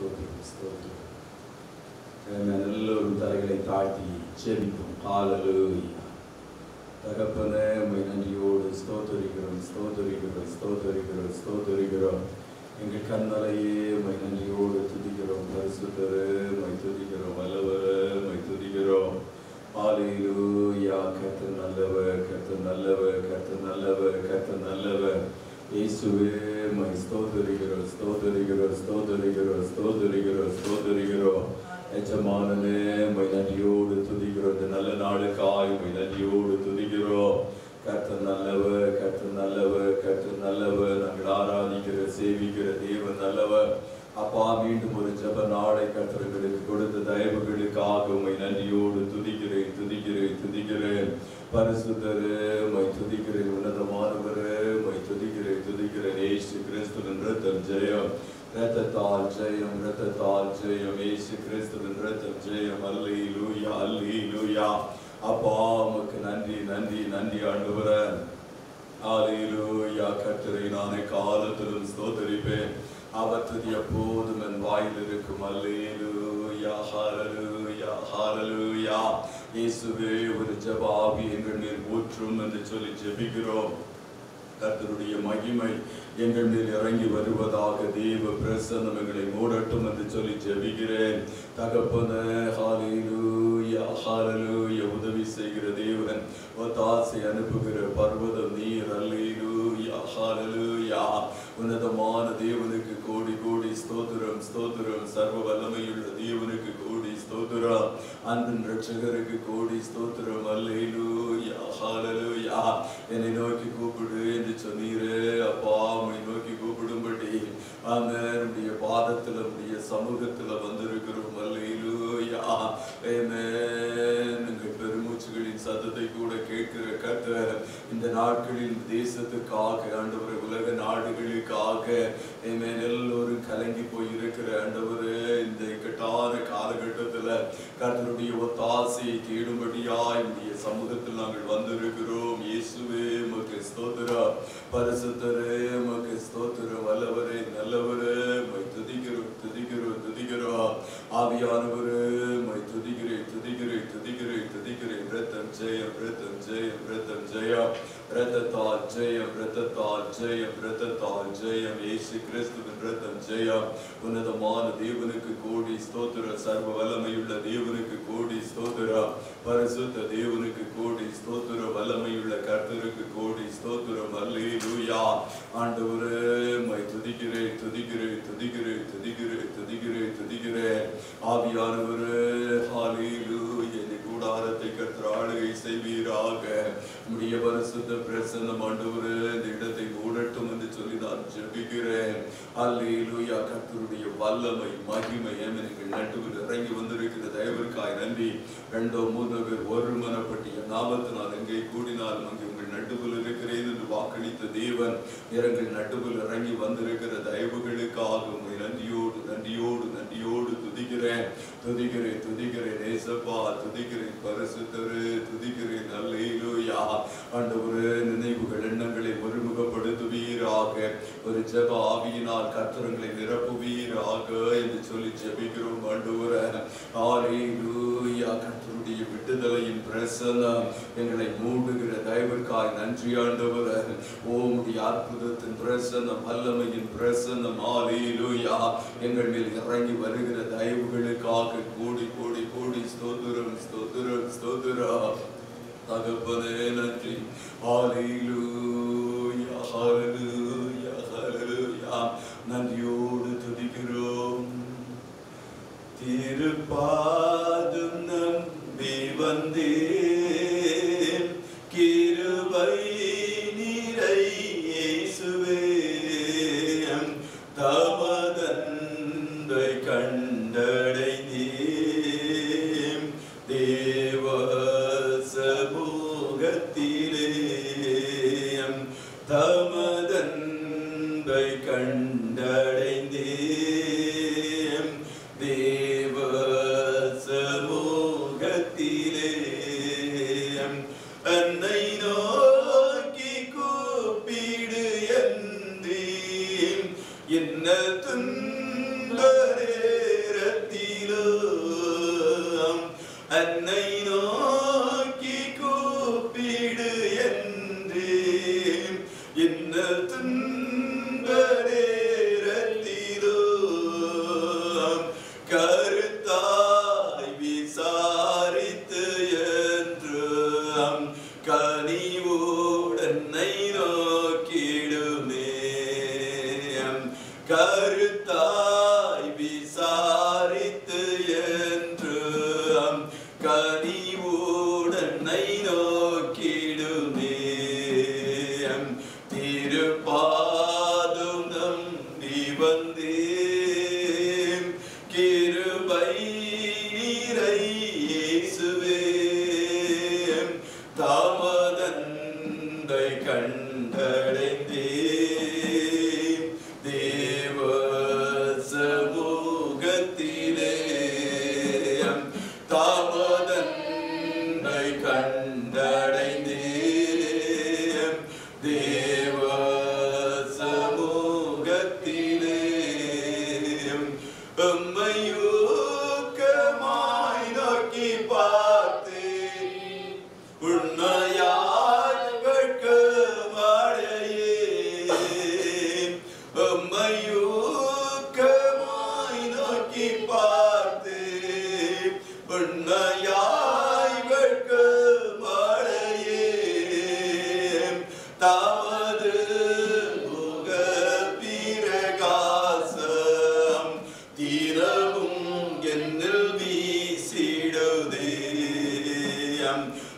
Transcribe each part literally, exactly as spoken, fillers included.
ஸ்தோத்திரம் ஸ்தோத்திரம். எல்லோரும் தலைகளை தாழ்த்தி செபிப்போம். ஹல்லேலூயா. தகப்பனே, உம்மை நன்றியோடு ஸ்தோத்திரிக்கிறோம் ஸ்தோத்திரிக்கிறோம் ஸ்தோத்திரிக்கிறோம் ஸ்தோத்திரிக்கிறோம். எங்கள் கண்மலையே உம்மை நன்றியோடு துதிக்கிறோம். பரிசுத்தரே உம்மை துதிக்கிறோம். வல்லவரே உம்மை துதிக்கிறோம். ஹல்லேலூயா. கர்த்தர் நல்லவர், கர்த்தர் நல்லவர், கர்த்தர் நல்லவர், கர்த்தர் நல்லவர். இயேசுவே உம்மை ஸ்தோத்திரிக்கிறோம் ஸ்தோத்திரிக்கிறோம் ஸ்தோத்திரிக்கிறோம் ஸ்தோத்திரிக்கிறோம் ஸ்தோத்திரிக்கிறோம். எஜமானனே உம்மை நன்றியோடு துதிக்கிறோம். இந்த நல்ல நாளுக்காய் உம்மை நன்றியோடு துதிக்கிறோம். கர்த்தர் நல்லவர், கர்த்தர் நல்லவர், கர்த்தர் நல்லவர். நாங்கள் ஆராதிக்கிற சேவிக்கிற தேவன் நல்லவர். அப்பா, மீண்டும் ஒரு ஜெப நாளை கர்த்தர்களுக்கு கொடுத்த தயவுகளுக்காக உம்மை நன்றியோடு துதிக்கிறேன் துதிக்கிறேன் துதிக்கிறேன். பரிசுத்தரே உம்மை துதிக்கிறேன். உன்னதமானவரே உம்மை துதிக்கிறேன் துதிக்கிறேன். இயேசு கிறிஸ்துவின் இரத்தம் ஜெயம், இரத்தத்தால் ஜெயம், இரத்தத்தால் ஜெயம். இயேசு கிறிஸ்துவின் இரத்தம் ஜெயம். அல்லேலூயா அல்லேலூயா. அப்பா, உமக்கு நன்றி நன்றி நன்றி ஆண்டவரே. அல்லேலூயா. கர்த்தரை நானே காலத்திலும் ஸ்தோத்திரிப்பேன். அவர் துதி எப்போதும் என் வாயில் இருக்கும். அல்லேலூயா ஹல்லேலூயா ஹல்லேலூயா. இயேசுவே, ஒரு ஜெப ஆவி எங்கள் மேல் ஊற்றும் என்று சொல்லி ஜெபிக்கிறோம். கர்த்தருடைய மகிமை எங்கள் மேல் இறங்கி வருவதாக. தேவ பிரசன்னம் எங்களை மூடட்டும் என்று சொல்லி ஜெபிக்கிறேன். தகப்பனே, ஹல்லேலூயா ஹல்லேலூயா. உதவி செய்கிற தேவன், ஒத்தாசை அனுப்புகிற பர்வதம் நீர். அல்லேலூயா ஹல்லேலூயா. உன்னதமான தேவனுக்கு கோடி கோடி ஸ்தோத்திரம் ஸ்தோத்திரம். சர்வ வல்லமையுள்ள தேவனுக்கு கோடி ஸ்தோத்திரம். அன்பின் இரட்சகருக்கு கோடி ஸ்தோத்திரம். அல்லேலூயா ஹல்லேலூயா. என்னை நோக்கி கூப்பிடு என்று சொன்னீரே அப்பா, உம்மை நோக்கி கூப்பிடும்படி ஆமென். உம்முடைய பாதத்தில் உம்முடைய சமூகத்தில் வந்திருக்கிறோம். அல்லேலூயா ஆமென். எங்கள் பெருமூச்சுகளின் சத்தத்தை கூட கேட்கிற கர்த்தர், இந்த நாட்களில் தேசத்துக்காக ஆண்டவரே, உலக நாடுகளுக்காக ஆமென், எல்லோரும் கலங்கி போய் இருக்கிற ஆண்டவரே, இந்த இக்கட்டான காலகட்டத்தில் கர்த்தருடைய ஒத்தாசையை தேடும்படியாய் உம்முடைய சமூகத்தில் நாங்கள் வந்திருக்கிறோம். இயேசுவே உமக்கு ஸ்தோத்திரம். பரிசுத்தரே உமக்கு ஸ்தோத்திரம். வல்லவரே நல்லவரே உம்மை துதிக்கிறோம் துதிக்கிறோம் துதிக்கிறோம். ஆவியானவரே உம்மை துதிக்கிறேன் துதிக்கிறேன் துதிக்கிறேன் துதிக்கிறேன். இரத்தம் ஜெயம், இரத்தம் ஜெயம், இரத்தம் ஜெயம். இரத்தத்தால் ஜெயம், இரத்தத்தால் ஜெயம், இரத்தத்தால் ஜெயம். இயேசு கிறிஸ்துவின் இரத்தம் ஜெயம். உன்னதமான தேவனுக்கு கோடி ஸ்தோத்திரம். சர்வ வல்லமையுள்ள தேவனுக்கு கோடி ஸ்தோத்திரம். பரிசுத்த தேவனுக்கு கோடி ஸ்தோத்திரம். வல்லமையுள்ள கர்த்தருக்கு கோடி ஸ்தோத்திரம். அல்லேலூயா. ஆண்டவரே உம்மை துதிக்கிறேன் துதிக்கிறேன் துதிக்கிறேன் துதிக்கிறேன் துதிக்கிறேன் துதிக்கிறேன். ஆவியானவரே ஹல்லேலூயா. இந்த கூடாரத்தை கர்த்தர் ஆளுகை செய்வீராக. உம்முடைய பரிசுத்த பிரசன்னம் ஆண்டவரே இந்த இடத்தை மூடட்டும் என்று சொல்லி நான் ஜெபிக்கிறேன். அல்லேலூயா. கர்த்தருடைய வல்லமை மகிமை எங்கள் நடுவில் இறங்கி வந்திருக்கிற தயவிற்காய் நன்றி. ரெண்டோ மூணு பேர் ஒருமனப்பட்டு என் நாமத்தினால் எங்கே கூடினாலும் அங்கே உங்கள் நடுவில் இருக்கிறேன் என்று வாக்களித்த தேவன் எங்கள் நடுவில் இறங்கி வந்திருக்கிற தயவுகளுக்காக உங்களை நன்றியோடு நன்றியோடு நன்றியோடு துதிக்கிறேன் துதிக்கிறேன் துதிக்கிறேன். ஏசப்பா துதிக்கிறேன். பரிசுத்தரே துதிக்கிறேன். அல்லேலூயா. ஆண்டவரே, நினைவுகள் எண்ணங்களை ஒருமுகப்படுத்துவீராக. ஒரு ஜெப ஆவியினால் கர்த்தரங்களை நிரப்புவீராக என்று சொல்லி ஜெபிக்கிறோம். ஆண்டவரே அல்லேலூயா. கர்த்தருடைய விடுதலையின் பிரசன்னம் எங்களை மூடுகிற தயவிற்காய் நன்றி ஆண்டவரே. உம்முடைய அற்புதத்தின் பிரசன்னம், வல்லமையின் பிரசன்னம் அல்லேலூயா எங்கள் மேல் இறங்கி வருகிற தயவுகளுக்காக கோடி கோடி கோடி ஸ்தோத்திரம் ஸ்தோத்திரம் ஸ்தோத்திரம். தகப்பனே நன்றி. ஹல்லேலூயா ஹல்லேலூயா ஹல்லேலூயா. நன்றியோடு துதிக்கிறோம். திருப்பாதம் நம்பி வந்தேன், கிருபை நீரை இயேசுவே. தமதன்பை கண்டடைந்தேன் தேவ சமூகத்திலே. தமதன்பை கண்டடைந்தேன் தேவ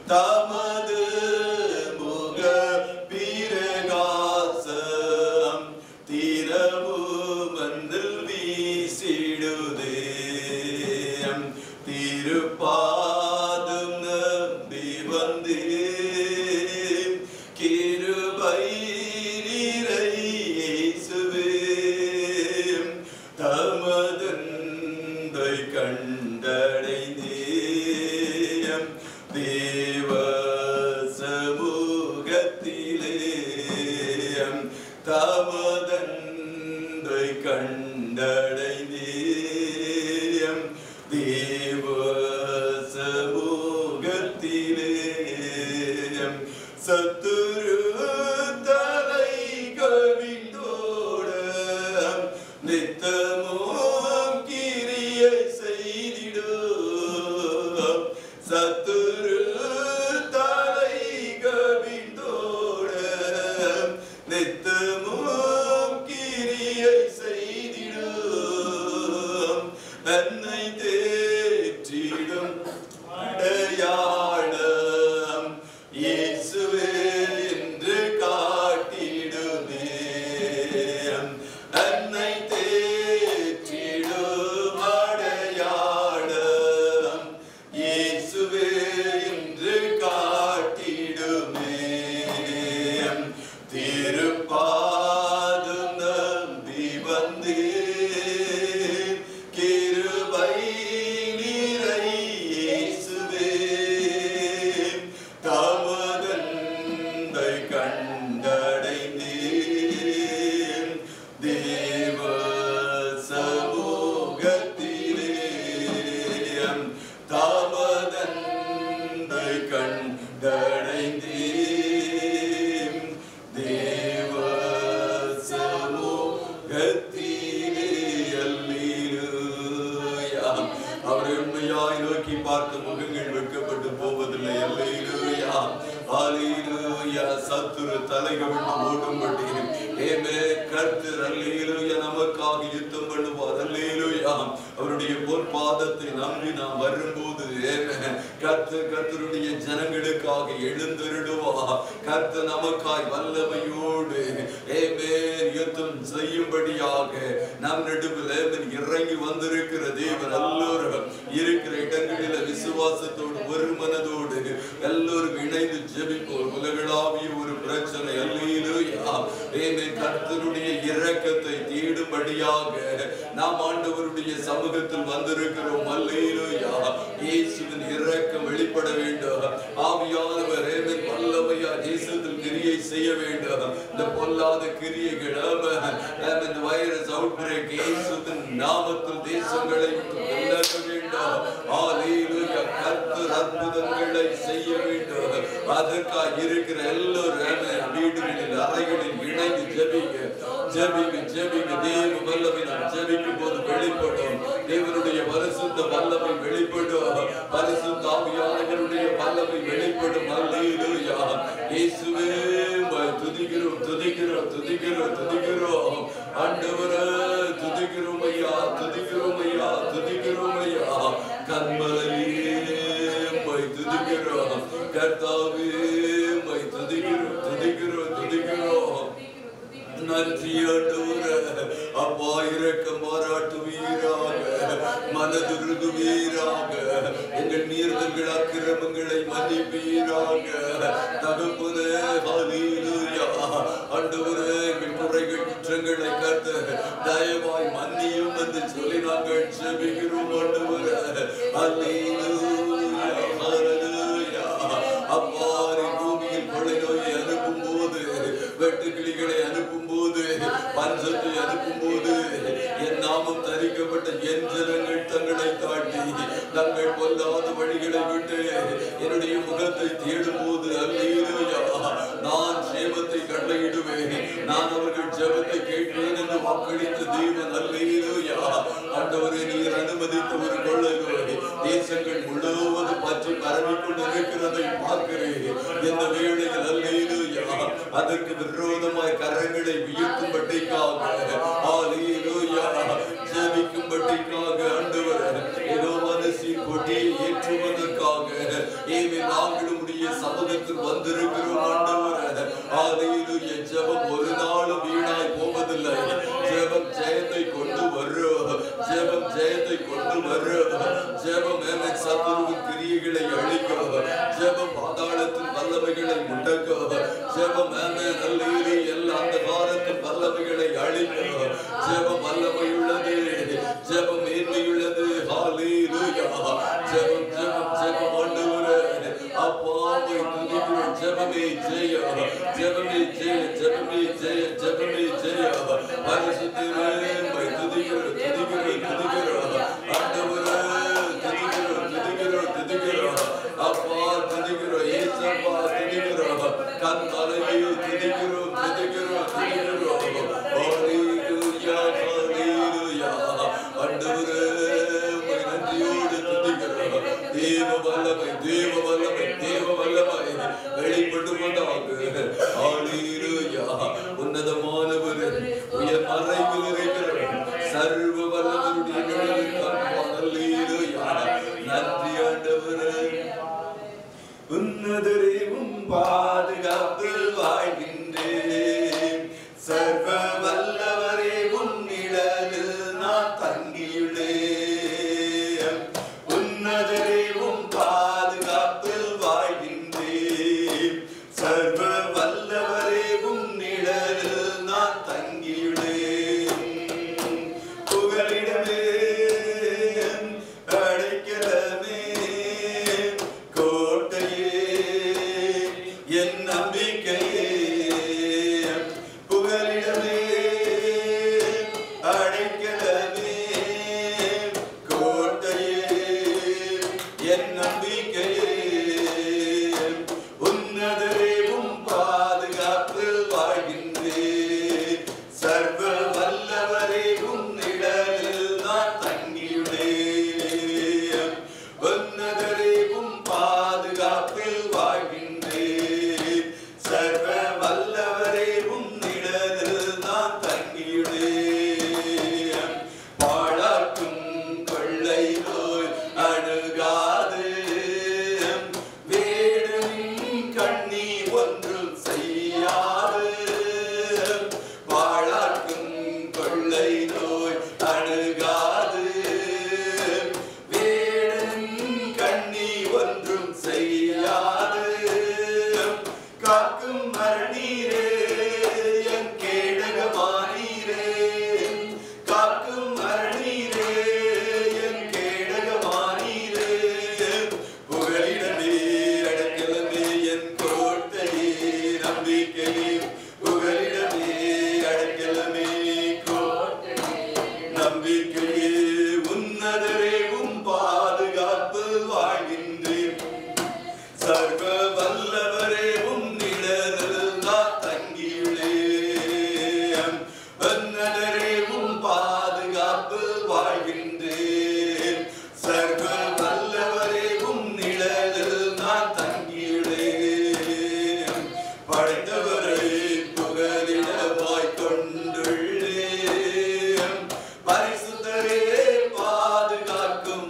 தமது முக பிரகாசம் தினமும் மண்ணில் வீசிடுதே. திருப்பாதம் நம்பி வந்தேன் கிருபை நீரை இயேசுவே. தமதன்பை கண்டடைந்தேன் தேவ சமூகத்திலே. தமதன்பை கண்டடைந்தேன் தேவ சமூகத்திலே. சத்துரு தலை கவிழ்ந்தோட நித்தமும் கிரியை செய்திடும். சத்துரு தலை கவிழ்ந்தோட நித்தமும் கிரியை செய்திடும். தன்னை தேற்றிடும் அடையாளம் இயேசுவே என்று காட்டிடுமே. தன்னை தேற்றிடும் அடையாளம் இயேசுவே என்று காட்டிடுமே. திருப்பாதம் நம்பி வந்தேன் கிருபை நீரை இயேசுவே. தமதன்பை கண்டடைந்தேன் தேவ சமூகத்திலே. தமதன்பை கண்டடைந்தேன் தேவ சமூகத்திலே. அல்லேலூயா. அவரை உண்மையாய் நோக்கி பார்த்த முகங்கள் வெட்கப்பட்டு போவதில்லை. அல்லேலூயா, அல்லேலூயா. சத்துரு தலைகவிட்டு ஓடும்படி ஏமே கர்த்தர் அல்லேலூயா நமக்காக யுத்தம் பண்ணுவார். அல்லேலூயா. அவருடைய பொற்பாதத்தை நம்பி நாம் வரும்போது ஏமே கர்த்தர் கர்த்தருடைய ஜனங்களுக்காக எழுந்தருடுவார். கர்த்தர் நமக்காய் வல்லமையோடு ஏமே யுத்தம் செய்யும்படியாக நம் நடுவில் ஏமன் இறங்கி வந்திருக்கிற தேவன் எல்லோரும் இருக்கிற இடங்களில விசுவாசத்தோடு ஒரு மனதோடு எல்லோரும் இணைந்து ஜெபிப்போம். உலகளாவிய ஒரு பிரச்சனை அல்லேலூயா ஏமே கர்த்தருடைய இரக்கத்தை தேடும்படியாக நாம் ஆண்டவருடைய சமூகத்தில் வந்திருக்கிறோம். அல்லேலூயா. இயேசுவின் இரக்கம் வெளிப்பட வேண்டும். ஆவியானவர் ஏமே வல்லமையா தேசத்தில் கிரியை செய்ய வேண்டும். இந்த பொல்லாத கிரியைகள் இந்த வைரஸ் அவுட் பிரேக் இயேசுவின் நாமத்தில் தேசங்களை விட்டு விலக வேண்டும். அல்லேலூயா. கர்த்தர் அற்புதங்களை செய்ய வேண்டும். அதற்காக இருக்கிற எல்லோரும் வீடுகளில் அறைகளில் இணைந்து ஜெபிங்க ஜெபிங்க ஜெபிங்க. தேவ வல்லமை நாம் ஜெபிக்கும் போது வெளிப்படும். தேவனுடைய பரிசுத்த வல்லமை வெளிப்படும். பரிசுத்த ஆவியானவருடைய வல்லமை வெளிப்படும். அல்லேலூயா. இயேசுவே துதிக்கிறோம் துதிக்கிறோம் துதிக்கிறோம் துதிக்கிறோம். ஆண்டவரே துதிக்கிறோம் ஐயா துதிக்கிறோம் ஐயா துதிக்கிறோம் ஐயா. கண்மலையே துதிக்கிறோம். கர்த்தாவே துதிக்கிறோம் துதிக்கிறோம் துதிக்கிறோம். நன்றி ஆண்டவரே. அப்பா இரக்கம் பாராட்டுவீராக, மனதுருகுவீராக, எங்கள் மீறுதல்கள் அக்கிரமங்களை மன்னிப்பீராக. தகப்பனே ஹல்லேலூயா. ஆண்டவரே எங்கள் குறைகள் குற்றங்களை கர்த்தர் தயவாய் மன்னியும் என்று சொல்லி நாங்கள் ஜெபிக்கிறோம். ஆண்டவரே ஹல்லேலூயா ஹல்லேலூயா. அப்பா பூமியில் கொள்ளை நோயை அனுப்பும் போது, வெட்டுக்கிளிகளை அனுப்பும் போது, பஞ்சத்தை அனுப்பும் போது என் நாமம் தரிக்கப்பட்ட என் ஜனங்கள் தங்களை தாண்டி தங்கள் பொல்லாத வழிகளை விட்டு என்னுடைய முகத்தை தேடும் போது அல்லேலூயா நான் ஜெபத்தை கட்டளையிடுவேன். நான் அவர்கள் ஜெபத்தை கேட்பேன் என்று வாக்களித்த தேவன். அல்லேலூயா. ஆண்டவரே நீர் அனுமதித்த ஒரு கொள்ளை நோய் தேசங்கள் முழுவதும் பற்றி பரவிக் கொண்டிருக்கிறதை பார்க்கிறேன். இந்த வேளையில் அல்லேலூயா அதற்கு விரோதமாய் கரங்களை உயர்த்தும்படிக்காக அல்லேலூயா ஜெபிக்கும்படிக்காக ஆண்டவரே ஏதோ மனசின் கொடியை ஏற்றுவதற்காக ஏமே நாங்களும் ஜெயத்தை கொண்டு வரும். ஜெபம் மேலே சத்துருவின் கிரியைகளை அழிக்கும். ஜெபம் பாதாளத்தின் வல்லமைகளை முடக்கும். ஜெபம் மேலே நல்ல எல்லா அந்த காலத்தின் வல்லமைகளை அழிக்கும். ஜெபம் வல்லமை உள்ளது. ஜெபம் மேன்மையுள்ளது. ஹல்லேலூயா. ஜெபம் ஜெபம் ஜெபம் ஆண்டவரே அப்பாவை துதிக்கிறோம். ஜெபமே ஜெய, ஜெபமே ஜெய, ஜெபமே ஜெய, ஜெபமே ஜெய. பரிசுத்தரே மை துதிக்கிறோம் துதிக்கிறோம் துதிக்கிறோம். ஆண்டவரே துதிக்கிறோம் துதிக்கிறோம் துதிக்கிறோம். அப்பா துதிக்கிறோம். ஏசப்பா துதிக்கிறோம். கர்த்தாவே துதிக்கிறோம் துதிக்கிறோம் துதிக்கிறோம். ஹல்லேலூயா ஹல்லேலூயா. ஆண்டவரே மை நன்றியோடு துதிக்கிறோம். தேவ வல்லமை தேவ வல்லமை தேவ வல்லமை வெளிப்படுவதாக. ஹல்லேலூயா. உன்னதமானவர் உயர் மறைவில் இருக்கிறவர் சர்வ வல்லவருடைய நிழலில் காண்பார். ஹல்லேலூயா. நன்றி ஆண்டவரே. உன்னதரே உம் பாதுகாப்பில் வாழ்கின்றேன். சர்வ வல்லவரே உம் நிழலில் நான் தங்கியுள்ளேன். உன்னதரே உம் பாதுகாப்பில் வாழ்கின்றேன். சர்வ வல்லவரே உம் நிழலில் நான் தங்கியுள்ளேன். புகலிடமே அடைக்கலமே கோட்டையே என் நம்பிக்கையே. புகலிடமே அடைக்கலமே கோட்டையே என் நம்பிக்கையே. உன்னதரே உம் பாதுகாப்பில் வாழ்கின்றேன். சர்வ வல்லவரே உம் நிழலில் நான் தங்கியுள்ளேன். உன்னதரே உம் பாதுகாப்பில் வாழ்கின்றேன். சர்வ வல்லவரே உம் நிழலில் நான் தங்கியுள்ளேன். பாழாக்கும் கொள்ளை நோய் அணுகாது. வேடனின் கண்ணி ஒன்றும் செய்யாது. பாழாக்கும் கொள்ளை நோய் அணுகாது. வேடனின் கண்ணி ஒன்றும் செய்யாது. காக்கும் மரணீரே என் கேடகமானீரே. காக்கும் மரணீரே என் கேடகமானீரே. புகலிடமே அடைக்கலமே என் கோட்டையே நம்பிக்கையே. புகலிடமே அடைக்கலமே கோட்டையே நம்பிக்கையே. உன்னதரே உம் பாதுகாப்பில் வாழ்கின்றேன். சர்வ வல்லவரே உம் நிழலில் நான் தங்கியுள்ளேன். உன்னதரே உம் பாதுகாப்பில் வாழ்கின்றேன். சர்வ வல்லவரே உம் நிழலில் நான் தங்கியுள்ளேன். படைத்தவரை புகலிடமாய் கொண்டுள்ளேன். பரிசுத்தரே பாதுகாக்கும்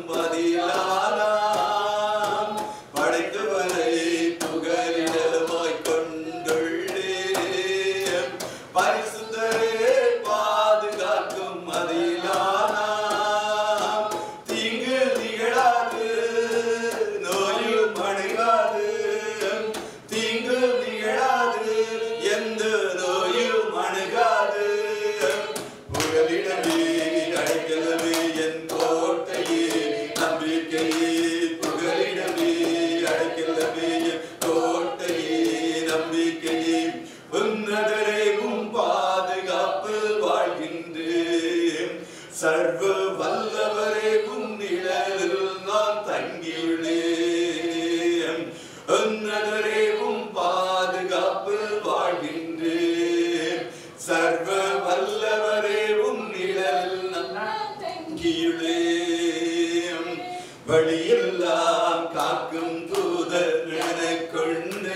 பதிலானாம். படைத்தவரை புகலிடமாய் கொண்டுள்ளேன். பரிசுத்தரே பாதுகாக்கும் பதிலானாம். தீங்கு நிகழாது நோயும் அணுகாது. தீங்கு நிகழாது எந்த நோயும் அணுகாது. புகலிடமே அடைக்கலமே என் கோட்டையே நம்பிக்கையே. புகலிடமே அடைக்கலமே என் கோட்டையே நம்பிக்கையே. உன்னதரே உம் பாதுகாப்பில் வாழ்கின்றேன். சர்வ வல்லவரே உம் நிழலில் நான் தங்கியுள்ளேன். உன்னதரே உம் பாதுகாப்பில் வாழ்கின்றேன். சர்வ வல்லவரே உம் நிழலில் நான் தங்கியுள்ளேன். வழியெல்லாம் காக்கும் தூதர் எனக்கொண்டு.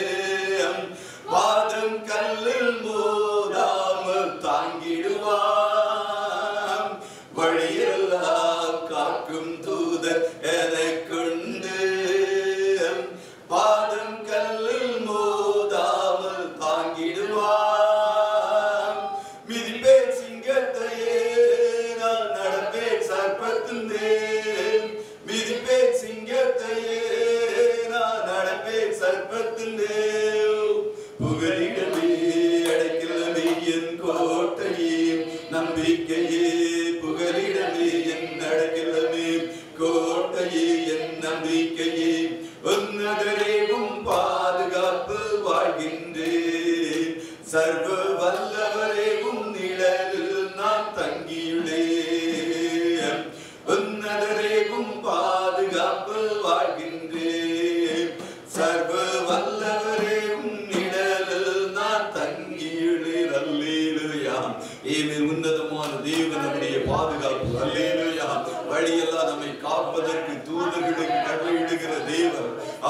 பாதம் கல்லில் மோதாமல் தாங்கிடுவான். வழியெல்லாம் காக்கும் தூதர் எனக்கொண்டு. பாதம் கல்லில் மோதாமல் தாங்கிடுவான். மிதிப்பேன் சிங்கத்தையே நான் நடப்பேன் சர்ப்ப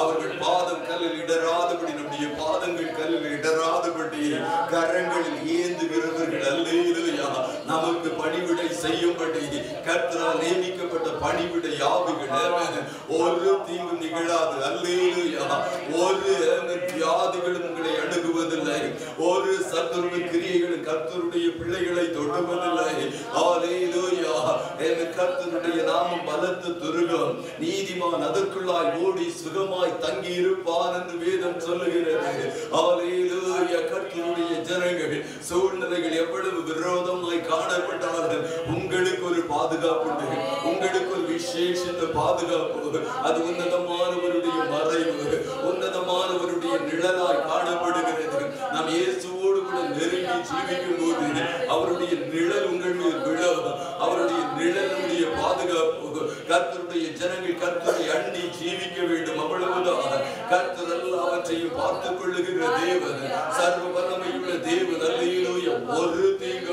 அவர்கள் பாதம் கல்லில் இடராதபடி, நம்முடைய பாதங்கள் கல்லில் இடராதபடி கரங்களில் ஏந்துகிறவர்கள் அல்லேலூயா. நமக்கு பணிவிடை செய்யும்படி கர்த்தரால் நியமிக்கப்பட்ட பணிவிடை ஆவிகள் ஒரு தீங்கும் நிகழாது அல்லேலூயா. ஒரு வியாதிகளும் உங்களை அணுகுவதில்லை, ஒரு சத்துருவின் கிரியைகளும் கர்த்தருடைய பிள்ளைகளை தொடுவதில்லை. அல்லேலூயா. கர்த்தருடைய நாமம் பலத்த துருகம், நீதிமான் அதற்குள்ளாய் ஓடி சுகமாய் தங்கி இருப்பான் என்று வேதம் சொல்லுகிறது. அல்லேலூயா. கர்த்தருடைய ஜனங்கள் சூழ்நிலைகள் எவ்வளவு விரோதமாய் காணப்பட்டார்கள், உங்களுக்கு ஒரு பாதுகாப்பு உண்டு, உங்களுக்கு ஒரு விசேஷித்த பாதுகாப்பு. அது உன்னதமானவருடைய மறைவு, உன்னதமானவருடைய நிழலாய் காணப்படுகிறது. நாம் இயேசுவோடு கூட நெருங்கி ஜீவிக்கும் போது அவருடைய நிழல் உங்கள் மீது விழும், அவருடைய நிழலுடைய பாதுகாப்பு. கர்த்தருடைய ஜனங்கள் கர்த்தரை அண்டி ஜீவிக்க வேண்டும், அவ்வளவுதான். கர்த்தர் எல்லாவற்றையும் பார்த்துக் கொள்ளுகிற தேவன், சர்வ வல்லமையுள்ள தேவன். அல்லேலூயா. ஒரு தீங்கு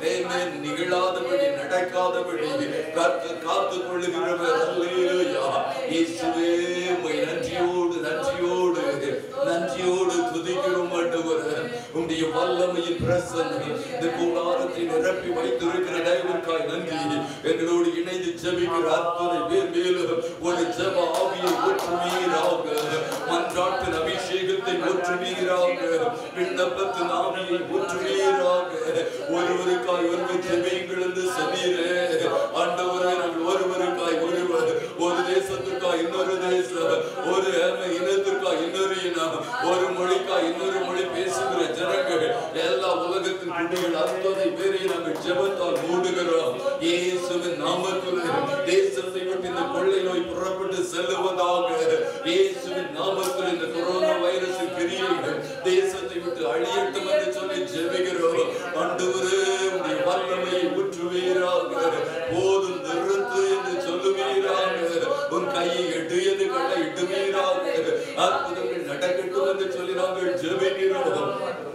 நிகழாதபடி, நடக்காதபடி கர்த்தர் காத்துக் கொள்ளுகிறவர். அல்லேலூயா. இயேசுவே உம்மை நன்றியோடு நன்றியோடு நன்றியோடு துதிக்கிறோம் ஆண்டவரே. உம்முடைய வல்லமையின் பிரசன்னம் இந்த கூடாரத்தை நிரப்பி வைத்திருக்கிற தயவுக்காய் நன்றி. எங்களோடு இணைந்து ஜெபிக்கிற அத்தனை பேர் மேலும் ஒரு ஜெப ஆவியை ஊற்றுவீராக, மன்றாட்டின் அபிஷேகத்தை ஊற்றுவீராக, விண்ணப்பத்தின் ஆவியை ஊற்றுவீராக. ஒருவருக்காய் ஒருவர் ஜெபியுங்கள் என்று சொன்னீரே ஆண்டவரே. நாங்கள் ஒருவருக்காய் ஒருவர், ஒரு தேசத்திற்காய் இன்னொரு தேசம், ஒரு இனத்திற்காய் இன்னொரு இனம், ஒரு மொழிக்காய் இன்னொரு மொழி பேசுகிற ஜனங்கள், எல்லா உலகத்தின் குடிகள் அத்தனை பேரை நாங்கள் ஜெபத்தால் மூடுகிறோம். இயேசுவின் நாமத்தில் தேசத்தை விட்டு இந்த கொள்ளை நோய் புறப்பட்டு செல்லுவதாக. இயேசுவின் நாமத்தில் இந்த கொரோனா வைரஸ் கிரியைகள் தேசத்தை விட்டு அழியட்டும் என்று சொல்லி ஜெபிக்கிறோம். ஆண்டவரே உம்முடைய வல்லமையை ஊற்றுவீராக, போதும் நிறுத்து என்று சொல்லுவீராக, உன் கையை எடு என்று கட்டளை இடுவீராக, அற்புதங்கள் நடக்கட்டும் என்று சொல்லி நாங்கள் ஜெபிக்கிறோம்.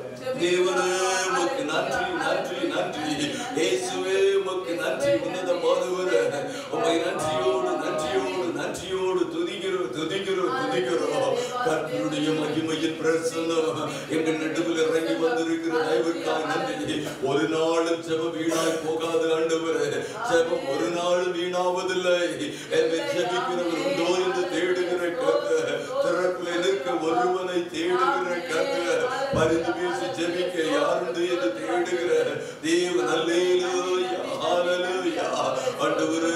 தேவனே உமக்கு நன்றி நன்றி நன்றி. இயேசுவே உமக்கு நன்றி. உன்னதமானவரே உம்மை நன்றியோடு நன்றியோடு நன்றியோடு துதிக்கிறோம் துதிக்கிறோம் துதிக்கிறோம். கர்த்தருடைய மகிமையின் பிரசன்னம் எங்கள் நடுவில் இறங்கி வந்திருக்கிற தயவுக்காய் நன்றி. ஒரு நாளும் ஜெபம் வீணாய் போகாது ஆண்டவரே. ஜெபம் ஒரு நாளும் வீணாவதில்லை. என்னை ஜெபிக்கிறவர் உண்டோ என்று தேடுகிற கர்த்தர், திறப்பில் நிற்க ஒருவனை தேடுகிற கர்த்தர், பரிந்து பேசி ஜெபிக்க யாருண்டு என்று தேடுகிற தேவன். அல்லேலூயா ஹல்லேலூயா. ஆண்டவரே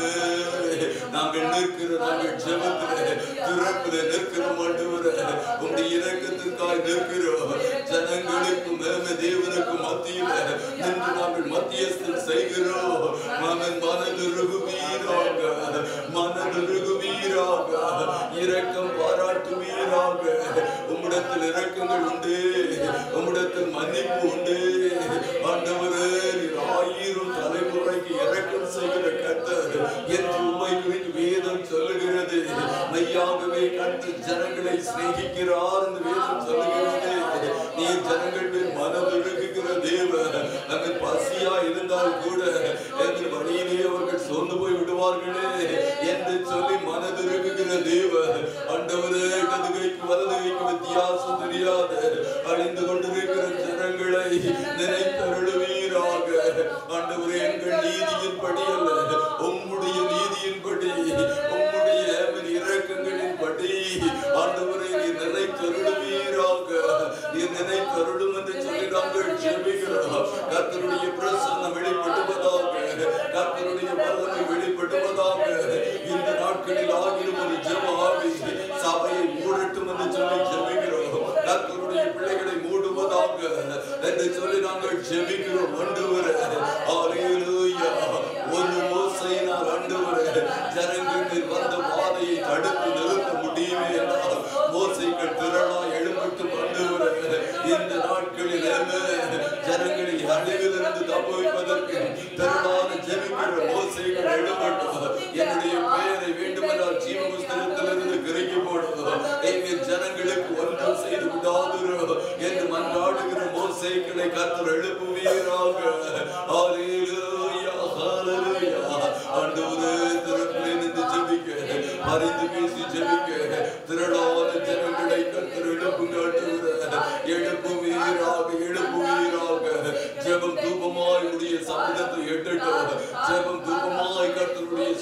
நாங்கள் நிற்கிற, நாங்கள் ஜெபத்திலே திறப்பிலே நிற்கிறோம் ஆண்டவரே. உம்முடைய இரக்கத்திற்காய் நிற்கிறோம். ஜனங்களுக்கும் தேவனுக்கும் மத்தியில நின்று நாங்கள் மத்தியஸ்தம் செய்கிறோம். மனன் மனதுருகுவீராக, மனதுருகுவீராக, இரக்கம் பாராட்டுவீராக. உம்மிடத்தில் இரக்கங்கள் உண்டு, உம்மிடத்தில் மன்னிப்பு உண்டு ஆண்டவரே. ஆயிரம் தலைமுறைக்கு இரக்கம் செய்கிற கர்த்தர் என்று உம்மை குறித்து வேதம் சொல்லுகிறது. மெய்யாகவே கர்த்தர் ஜனங்களை சிநேகிக்கிறார் என்று வேதம் சொல்லுகிறது. நீ ஜனங்கள் மேல் மனதுருகுகிற தேவன். நாங்கள் பசியா இருந்தால் கூட எங்கள் வழியிலே அவர்கள் சோர்ந்து போய் விடுவார்களே என்று சொல்லி மனதுருகுகிற தேவன். ஆண்டவரே இடது கைக்கு வலது கைக்கு வித்தியாசம் தெரியாத அழிந்து கொண்டிருக்கிற ஜனங்களை நினைத்தருளுவீராக. ஆண்டவரே எங்கள் நீதியின் படி அல்ல, உம்முடைய நீதியின் படி, உம்முடைய இரக்கங்களின் படி ஆண்டவரே நீ நினைத்தருளுவீராக. நீ நினைத்தருளும் என்று சொல்லி நாங்கள் ஜெபிக்கிறோம். கர்த்தருடைய பிரசன்னம் வெளிப்படுவதாக, கர்த்தருடைய வல்லமை வெளிப்படுவதாக. இந்த நாட்களில் ஆகிலும் ஒரு ஜெப ஆவி சபையை மூடட்டும் என்று சொல்லி ஜெபிக்கிறோம். கர்த்தருடைய பிள்ளைகளை மூடுவதாக என்று சொல்லி நாங்கள் ஜெபிக்கிறோம். ஆண்டவரே அல்லேலூயா. ஒரு மோசையினால் ஆண்டவரே ஜனங்கள் வந்த பாதையை தடுத்து நிறுத்த முடியுமே என்றால் மோசைகள் திரளாய் எழும்பட்டும் ஆண்டவரே. இந்த நாட்களில் ஜனங்களை அழிவிலிருந்து தப்புவிப்பதற்கு திரளான ஜெபிக்கிற மோசைகள் எழும்பட்டும். என்னுடைய பெயரை வேண்டுமென்றால் ஜீவ புஸ்தகத்திலிருந்து கிறுக்கி போடுவோம். எங்கள் ஜனங்களுக்கு ஒன்றும் செய்து விடாதிரும் என்று மன்றாடுகிற மோசைகளை கர்த்தர் எழுப்புவீராக. அல்லேலூயா ஹல்லேலூயா. ஆண்டவரே திறப்பிலே நின்று ஜெபிக்க, பரிந்து பேசி ஜெபிக்க திரளான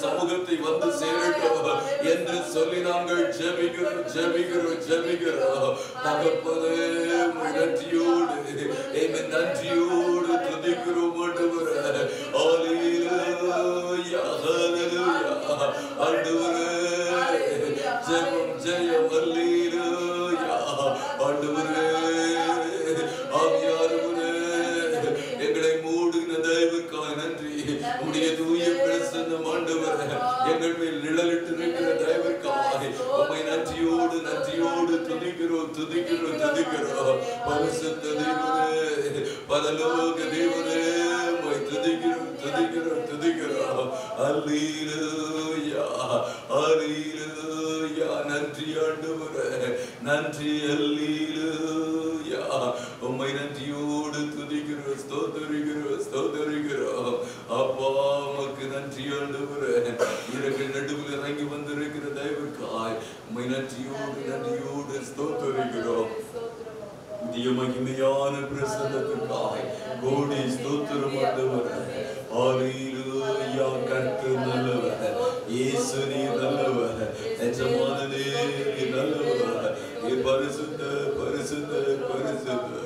சமூகத்தை வந்து சேரட்டும் என்று சொல்லி நாங்கள் ஜெபிக்கிறோம் ஜெபிக்கிறோம் ஜெபிக்கிறோம். தகப்பனே நன்றியோடு ஆமென் நன்றியோடு துதிக்கிறோம் ஆண்டவரே. ஹல்லேலூயா ஹல்லேலூயா ஆண்டவரே ஜெயம் ஜெயம் ஹல்லேலூயா ஆண்டவரே. ஆவியானவரே எங்களை மூடுகிற தயவுக்காக நன்றி. உம்முடைய தூய பிரசன்னம் ஆண்டவரே எங்கள் மேல் நிழலிட்டு இருக்கிற தயவுக்காக உம்மை நன்றியோடு நன்றியோடு துதிக்கிறோம் துதிக்கிறோம் துதிக்கிறோம். பரிசுத்த தேவனே பரலோக தேவனே உம்மை துதிக்கிறோம் துதிக்கிறோம் துதிக்கிறோம். அல்லேலூயா அல்லேலூயா நன்றி ஆண்டவரே நன்றி அல்லேலூயா. உம்மை நன்றியோடு துதிக்கிறோம் ஸ்தோத்திரிக்கிறோம் ஸ்தோத்திரிக்கிறோம். அப்பா உமக்கு நன்றி ஆண்டவரே. இரவு நடுவில் இறங்கி வந்திருக்கிற தயவுக்காய் உம்மை நன்றியோடு நன்றியோடு ஸ்தோத்திரிக்கிறோம். புதிய மகிமையான பிரசன்னத்துக்காய் கோடி ஸ்தோத்திரம் ஆண்டவரே. ஹல்லேலூயா கர்த்தர் நல்லவர், இயேசு நீர் நல்லவர், எஜமானனே நீர் நல்லவர், நீர் பரிசுத்த பரிசுத்த பரிசுத்த.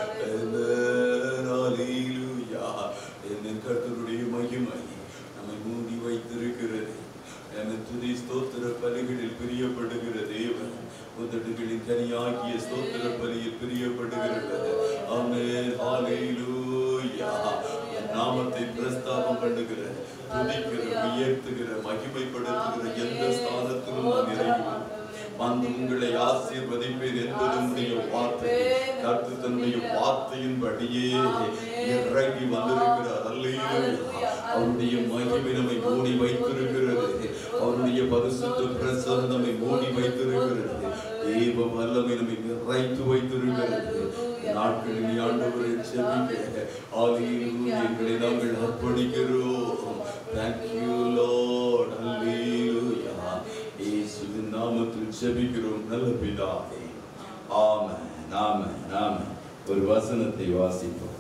ஹல்லேலூயா. என் கர்த்தருடைய மகிமை நம்மை மூடி வைத்திருக்கிறது. என் துதி ஸ்தோத்திர பலிகளில் பிரியப்படுகிற தேவன் உதடுகளின் கனியாகிய ஸ்தோத்திர பலியில் பிரியப்படுகிறது. ஆமென் ஹல்லேலூயா. என் நாமத்தை பிரஸ்தாபம் பண்ணுகிற துதிக்கிற உயர்த்துகிற மகிமைப்படுத்துகிற எந்த ஸ்தானத்திலும் நான் இறங்குவேன். வந்து உங்களை ஆசீர்வதிப்பேன் என்பது உடைய வார்த்தை. கர்த்தர் தன்னுடைய வார்த்தையின்படியே இறங்கி வந்திருக்கிறார். அல்லேலூயா. அவருடைய மகிமை நம்மை மூடி வைத்திருக்கிறது. அவருடைய பரிசுத்த பிரசன்னம் நம்மை மூடி வைத்திருக்கிறது. தேவ வல்லமை நம்மை நிறைத்து வைத்திருக்கிறது. நாட்களில் ஆண்டவரை ஜெபிக்க அல்லேலூயா எங்களை நாங்கள் அர்ப்பணிக்கிறோம். Thank you Lord. அல்லேலூயா. இயேசுவின் நாமத்தில் ஜெபிக்கிறோம் நல்ல பிதாவே. ஆமென் ஆமென் ஆமென். ஒரு வசனத்தை வாசிப்போம்.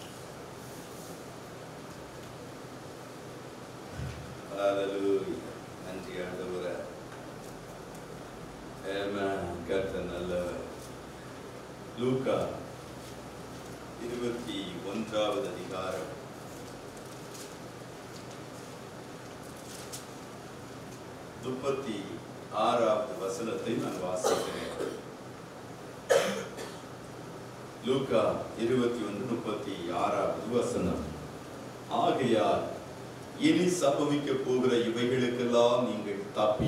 ஹல்லேலூயா. நன்றி ஆண்டவரே. ஆமென். கர்த்தர் நல்லவர். லூக்கா இருபத்தி ஒன்றாவது அதிகாரம் முப்பத்தி ஆறாவது வசனத்தை நான் வாசிக்கிறேன். லூக்கா இருபத்தி ஒன்று முப்பத்தி ஆறாவது வசனம். ஆகையால் இனி சம்பவிக்க போகிற இவைகளுக்கெல்லாம் நீங்கள் தப்பி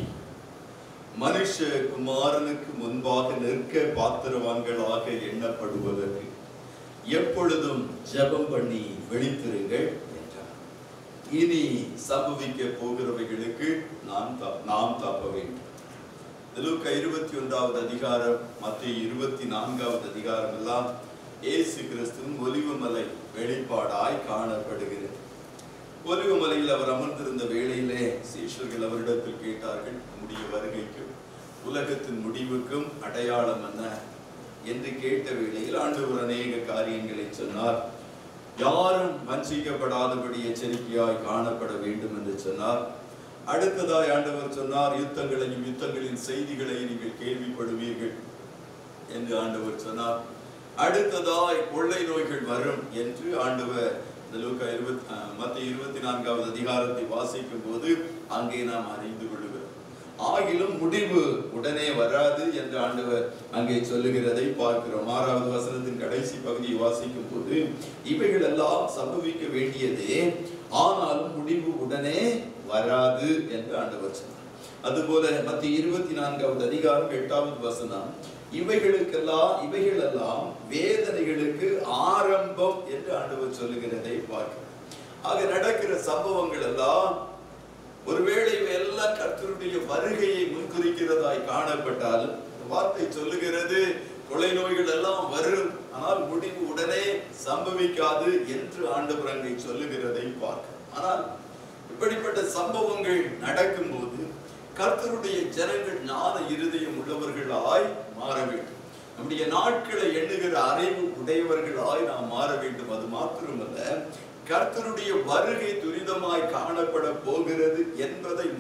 மனுஷ குமாரனுக்கு முன்பாக நிற்க பாத்திரவான்களாக எண்ணப்படுவதற்கு எப்பொழுதும் ஜெபம் பண்ணி விழித்திருங்கள் என்றார். இனி சம்பவிக்க போகிறவைகளுக்கு நாம் நாம் தப்ப வேண்டும். லூக்கா இருபத்தி ஒன்றாவது அதிகாரம் மத்தேயு இருபத்தி நான்காவது அதிகாரம் எல்லாம் இயேசு கிறிஸ்துவின் ஒலிவமலை வெளிப்பாடாய் காணப்படுகிறது. ஒலிவமலையில் அவர் அமர்ந்திருந்த வேளையிலே சீஷர்கள் அவரிடத்தில் கேட்டார்கள், நம்முடைய வருகைக்கும் உலகத்தின் முடிவுக்கும் அடையாளம் என்ன என்று கேட்ட வேளையில் ஆண்டவர் அநேக காரியங்களை சொன்னார். யாரும் வஞ்சிக்கப்படாதபடி எச்சரிக்கையாய் காணப்பட வேண்டும் என்று சொன்னார். அடுத்ததாய் ஆண்டவர் சொன்னார், யுத்தங்களையும் யுத்தங்களின் செய்திகளை நீங்கள் கேள்விப்படுவீர்கள் என்று ஆண்டவர் சொன்னார். அடுத்ததாய் கொள்ளை நோய்கள் வரும் என்று ஆண்டவர் லூக்கா இருபத்தி மத்தேயு இருபத்தி நான்காவது அதிகாரத்தை வாசிக்கும் போது அங்கே நாம் அறிந்து கொள்கிறோம். ஆகிலும் முடிவு உடனே வராது என்று ஆண்டவர் அங்கே சொல்லுகிறதை பார்க்கிறோம். ஆறாவது வசனத்தின் கடைசி பகுதியை வாசிக்கும் போது இவைகள் எல்லாம் சம்பவிக்க வேண்டியதே, ஆனாலும் முடிவு உடனே வராது என்று ஆண்டவர் சொன்னார். அதுபோல மத்தேயு இருபத்தி நான்காவது அதிகாரம் எட்டாவது வசனம், இவைகளுக்கெல்லாம் இவைகள் எல்லாம் வேதனைகளுக்கு ஆரம்பம் என்று ஆண்டவர் சொல்லுகிறதை பார்க்கிறோம். ஆக நடக்கிற சம்பவங்கள் எல்லாம் ஒருவேளை எல்லாம் கர்த்தருடைய வருகையை முன்குறிக்கிறதாய் காணப்பட்டால் வார்த்தை சொல்லுகிறது கொலை நோய்கள் எல்லாம் வரும், ஆனால் முடிவு உடனே சம்பவிக்காது என்று ஆண்டவர் அங்கே சொல்லுகிறதை பார்க்கிறோம். ஆனால் இப்படிப்பட்ட சம்பவங்கள் நடக்கும் போது கர்த்தருடைய ஜனங்கள் ஞான இருதயம் உள்ளவர்களாய் மாற வேண்டும். நம்முடைய நாட்களை எண்ணுகிற அறிவு உடையவர்களாய் நாம் மாற வேண்டும். அது மாத்திரமல்ல, கர்த்தருடைய வருகை துரிதமாய் காணப்பட போகிறது என்பதை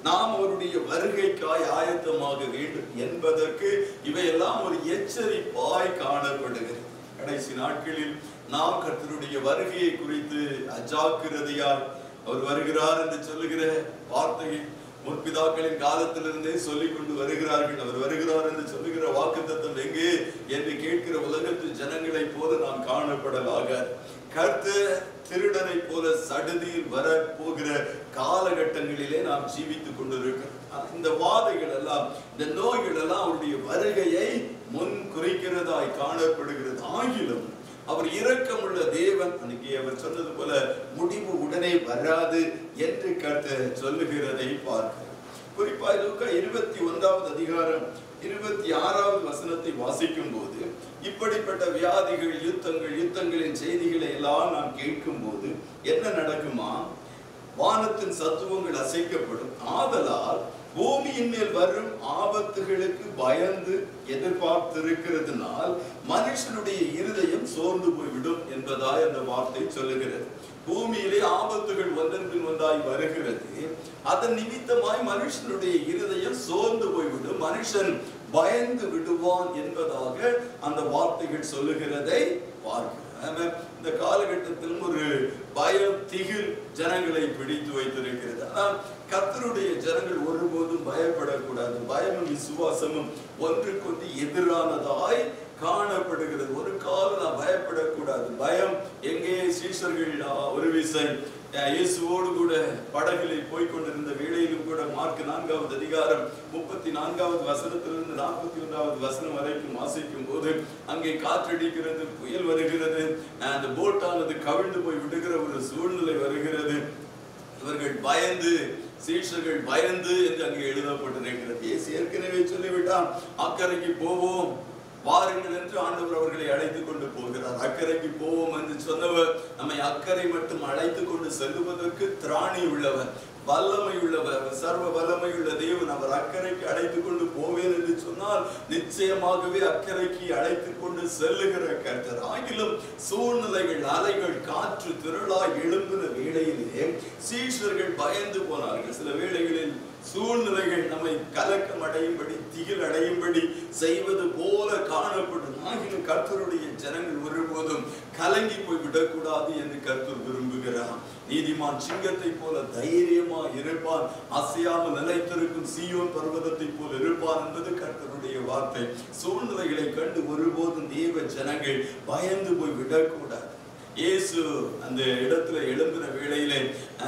நாம் அவருடைய வருகைக்காய் ஆயத்தமாக வேண்டும் என்பதற்கு இவையெல்லாம் ஒரு எச்சரிப்பாய் காணப்படுகிறது. கடைசி நாட்களில் நாம் கர்த்தருடைய வருகையை குறித்து அஜாக்கிரதையால் அவர் வருகிறார் என்று சொல்லுகிற வார்த்தையை முற்பிதாக்களின் காலத்திலிருந்தே சொல்லிக் கொண்டு வருகிறார்கள். அவர் வருகிறார் என்று சொல்லுகிற வாக்குத்தத்தம் எங்கே என்று கேட்கிற உலகத்து ஜனங்களை போல நாம் காணப்படலாக கர்த்தர் திருடனை போல சடுதியில் வர போகிற காலகட்டங்களிலே நாம் ஜீவித்துக் கொண்டிருக்கிறோம். இந்த வாதைகள் எல்லாம், இந்த நோய்கள் எல்லாம் அவருடைய வருகையை முன் குறிக்கிறதாய் காணப்படுகிறது. ஆகிலும் அவர் இரக்கமுள்ள தேவன். அன்னைக்கு அவர் சொன்னது போல முடிவு உடனே வராது என்று கர்த்தர் சொல்லுகிறதை பார்க்கிறோம். குறிப்பாக லூக்கா இருபத்தி ஒன்றாவது அதிகாரம் இருபத்தி ஆறாவது வசனத்தை வாசிக்கும் போது இப்படிப்பட்ட வியாதிகள், யுத்தங்கள், யுத்தங்களின் செய்திகளை எல்லாம் நாம் கேட்கும் போது என்ன நடக்குமா? வானத்தின் சத்துவங்கள் அசைக்கப்படும். ஆதலால் பூமியின் மேல் வரும் ஆபத்துகளுக்கு பயந்து எதிர்பார்த்திருக்கிறதுனால் மனுஷனுடைய இருதயம் சோர்ந்து போய்விடும் என்பதாய் அந்த வார்த்தை சொல்லுகிறது. பூமியிலே ஆபத்துகள் ஒன்றன் பின் ஒன்றாய் வருகிறது. அதன் நிமித்தமாய் மனுஷனுடைய இருதயம் சோர்ந்து போய்விடும், மனுஷன் பயந்து விடுவான் என்பதாக அந்த வார்த்தைகள் சொல்லுகிறதை பார்க்கிறோம். இந்த காலகட்டத்திலும் ஒரு பயம், திகில் ஜனங்களை பிடித்து வைத்திருக்கிறது. ஆனால் கர்த்தருடைய ஜனங்கள் ஒருபோதும் பயப்படக்கூடாது. பயமும் விசுவாசமும் ஒன்றுக்கொன்று எதிரானதாய் காணப்படுகிறது. ஒரு காலம் நாம் பயப்படக்கூடாது. பயம் எங்கே? சீஷர்கள் ஒரு விசை இயேசுவோடு கூட படகிலே போய்கொண்டிருந்த வேளையிலும் கூட மார்க் நான்காவது அதிகாரம் முப்பத்தி நான்காவது வசனத்திலிருந்து நாற்பத்தி ஒன்றாவது வசனம் வரைக்கும் வாசிக்கும் போது அங்கே காற்றடிக்கிறது, புயல் வருகிறது, அந்த போட்டானது கவிழ்ந்து போய் விடுகிற ஒரு சூழ்நிலை வருகிறது. இவர்கள் பயந்து, சீஷர்கள் பயந்து என்று அங்கே எழுதப்பட்டிருக்கிறது. இயேசு ஏற்கனவே சொல்லிவிட்டான், அக்கறைக்கு போவோம் வாருங்கள் என்று ஆண்டவர் அவர்களை அழைத்துக் கொண்டு போகிறார். அக்கறைக்கு போவோம் என்று சொன்னவர் நம்மை அக்கறை மட்டும் அழைத்துக் கொண்டு செல்லுவதற்கு திராணி உள்ளவர், வல்லமை உள்ளவர், சர்வ வல்லமை உள்ள தேவன். அவர் அக்கறைக்கு அழைத்துக் கொண்டு போவேன் என்று சொன்னால் நிச்சயமாகவே அக்கறைக்கு அழைத்துக் கொண்டு செல்லுகிற கர்த்தர். ஆகிலும் சூழ்நிலைகள், அலைகள், காற்று திரளாய் எழும்பின வேளையிலே சீஷர்கள் பயந்து போனார்கள். சில வேளைகளில் சூழ்நிலைகள் நம்மை கலக்கம் அடையும்படி, திகில் அடையும்படி செய்வது போல காணப்படும். ஆகிலும் கர்த்தருடைய ஜனங்கள் ஒருபோதும் கலங்கி போய் விடக்கூடாது என்று கர்த்தர் விரும்புகிறார். நீதிமான் சிங்கத்தை போல தைரியமா இருப்பான், அசையாமல் நிலைத்திருக்கும் சீயோன் பர்வதத்தை போல இருப்பான் என்பது கர்த்தருடைய வார்த்தை. சூழ்நிலைகளை கண்டு ஒருபோதும் தேவ ஜனங்கள் பயந்து போய் விடக்கூடாது. இயேசு அந்த இடத்துல எழும்பின வேளையிலே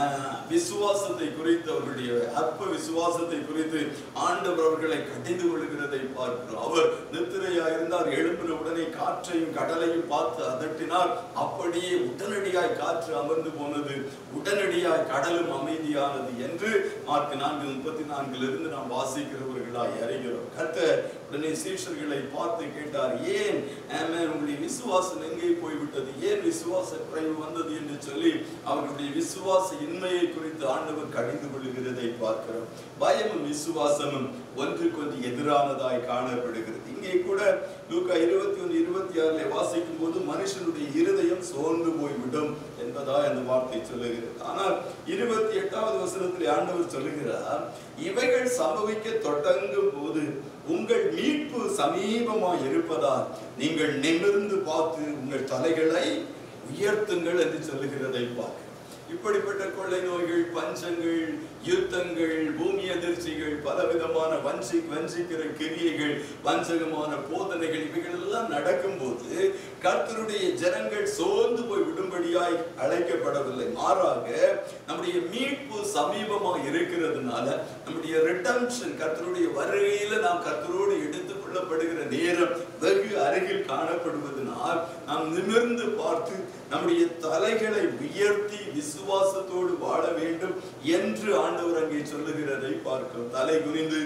விசுவாசத்தை குறித்து, அவர்களுடைய அற்ப விசுவாசத்தை குறித்து ஆண்டவர் அவர்களை கடிந்து கொள்கிறதை பார்க்கிறோம். அவர் நித்திரையா இருந்தார், எழும்பின உடனே காற்றையும் கடலையும் பார்த்து அதட்டினார். அப்படியே உடனடியாய் காற்று அமர்ந்து போனது, உடனடியாய் கடலும் அமைதியானது என்று மார்க் நான்கு முப்பத்தி நான்கில் இருந்து நாம் வாசிக்கிறவர்களாய் அறிகிறோம். கர்த்தர் உடனே சீஷர்களை பார்த்து கேட்டார், ஏன் உங்களுடைய விசுவாசம் எங்கே போய்விட்டது, ஏன் விசுவாச குறைவு வந்தது என்று சொல்லி அவர்களுடைய விசுவாச இன்மையை குறித்து ஆண்டவர் கடிந்து கொள்கிறதை பார்க்கிறோம். பயமும் விசுவாசமும் ஒன்றுக்கொன்று எதிரானதாய் காணப்படுகிறது. இங்கே கூட லூக்கா இருபத்தி ஒன்று இருபத்தி ஆறுல வாசிக்கும் போது மனுஷனுடைய இருதயம் சோர்ந்து போய்விடும் என்பதாய் அந்த வார்த்தை சொல்லுகிறது. ஆனால் இருபத்தி எட்டாவது வசனத்தில் ஆண்டவர் சொல்லுகிறார், இவைகள் சம்பவிக்க தொடங்கும் போது உங்கள் மீட்பு சமீபமாய் இருப்பதால் நீங்கள் நிமிர்ந்து பார்த்து உங்கள் தலைகளை உயர்த்துங்கள் என்று சொல்லுகிறதை பார்க்க. இப்படிப்பட்ட கொள்ளை நோய்கள், பஞ்சங்கள், யுத்தங்கள், பூமி அதிர்ச்சிகள், பலவிதமான வஞ்சி வஞ்சிக்கிற கிரியைகள், வஞ்சகமான போதனைகள், இவைகள் எல்லாம் நடக்கும் போது கர்த்தருடைய ஜனங்கள் சோர்ந்து போய் விடும்படியாய் அழைக்கப்படவில்லை. மாறாக நம்முடைய மீட்பு சமீபமாக இருக்கிறதுனால, நம்முடைய ரிடம்ஷன், கர்த்தருடைய வருகையில நாம் கர்த்தரோடு எடுத்துக் கொள்ளப்படுகிற நேரம் வெகு அருகில் காணப்படுவதனால் நாம் நிமிர்ந்து பார்த்து நம்முடைய தலைகளை உயர்த்தி விசுவாசத்தோடு வாழ வேண்டும் என்று ஆண்டவர் அங்கே சொல்லுகிறதை பார்க்கிறோம். தலை குனிந்து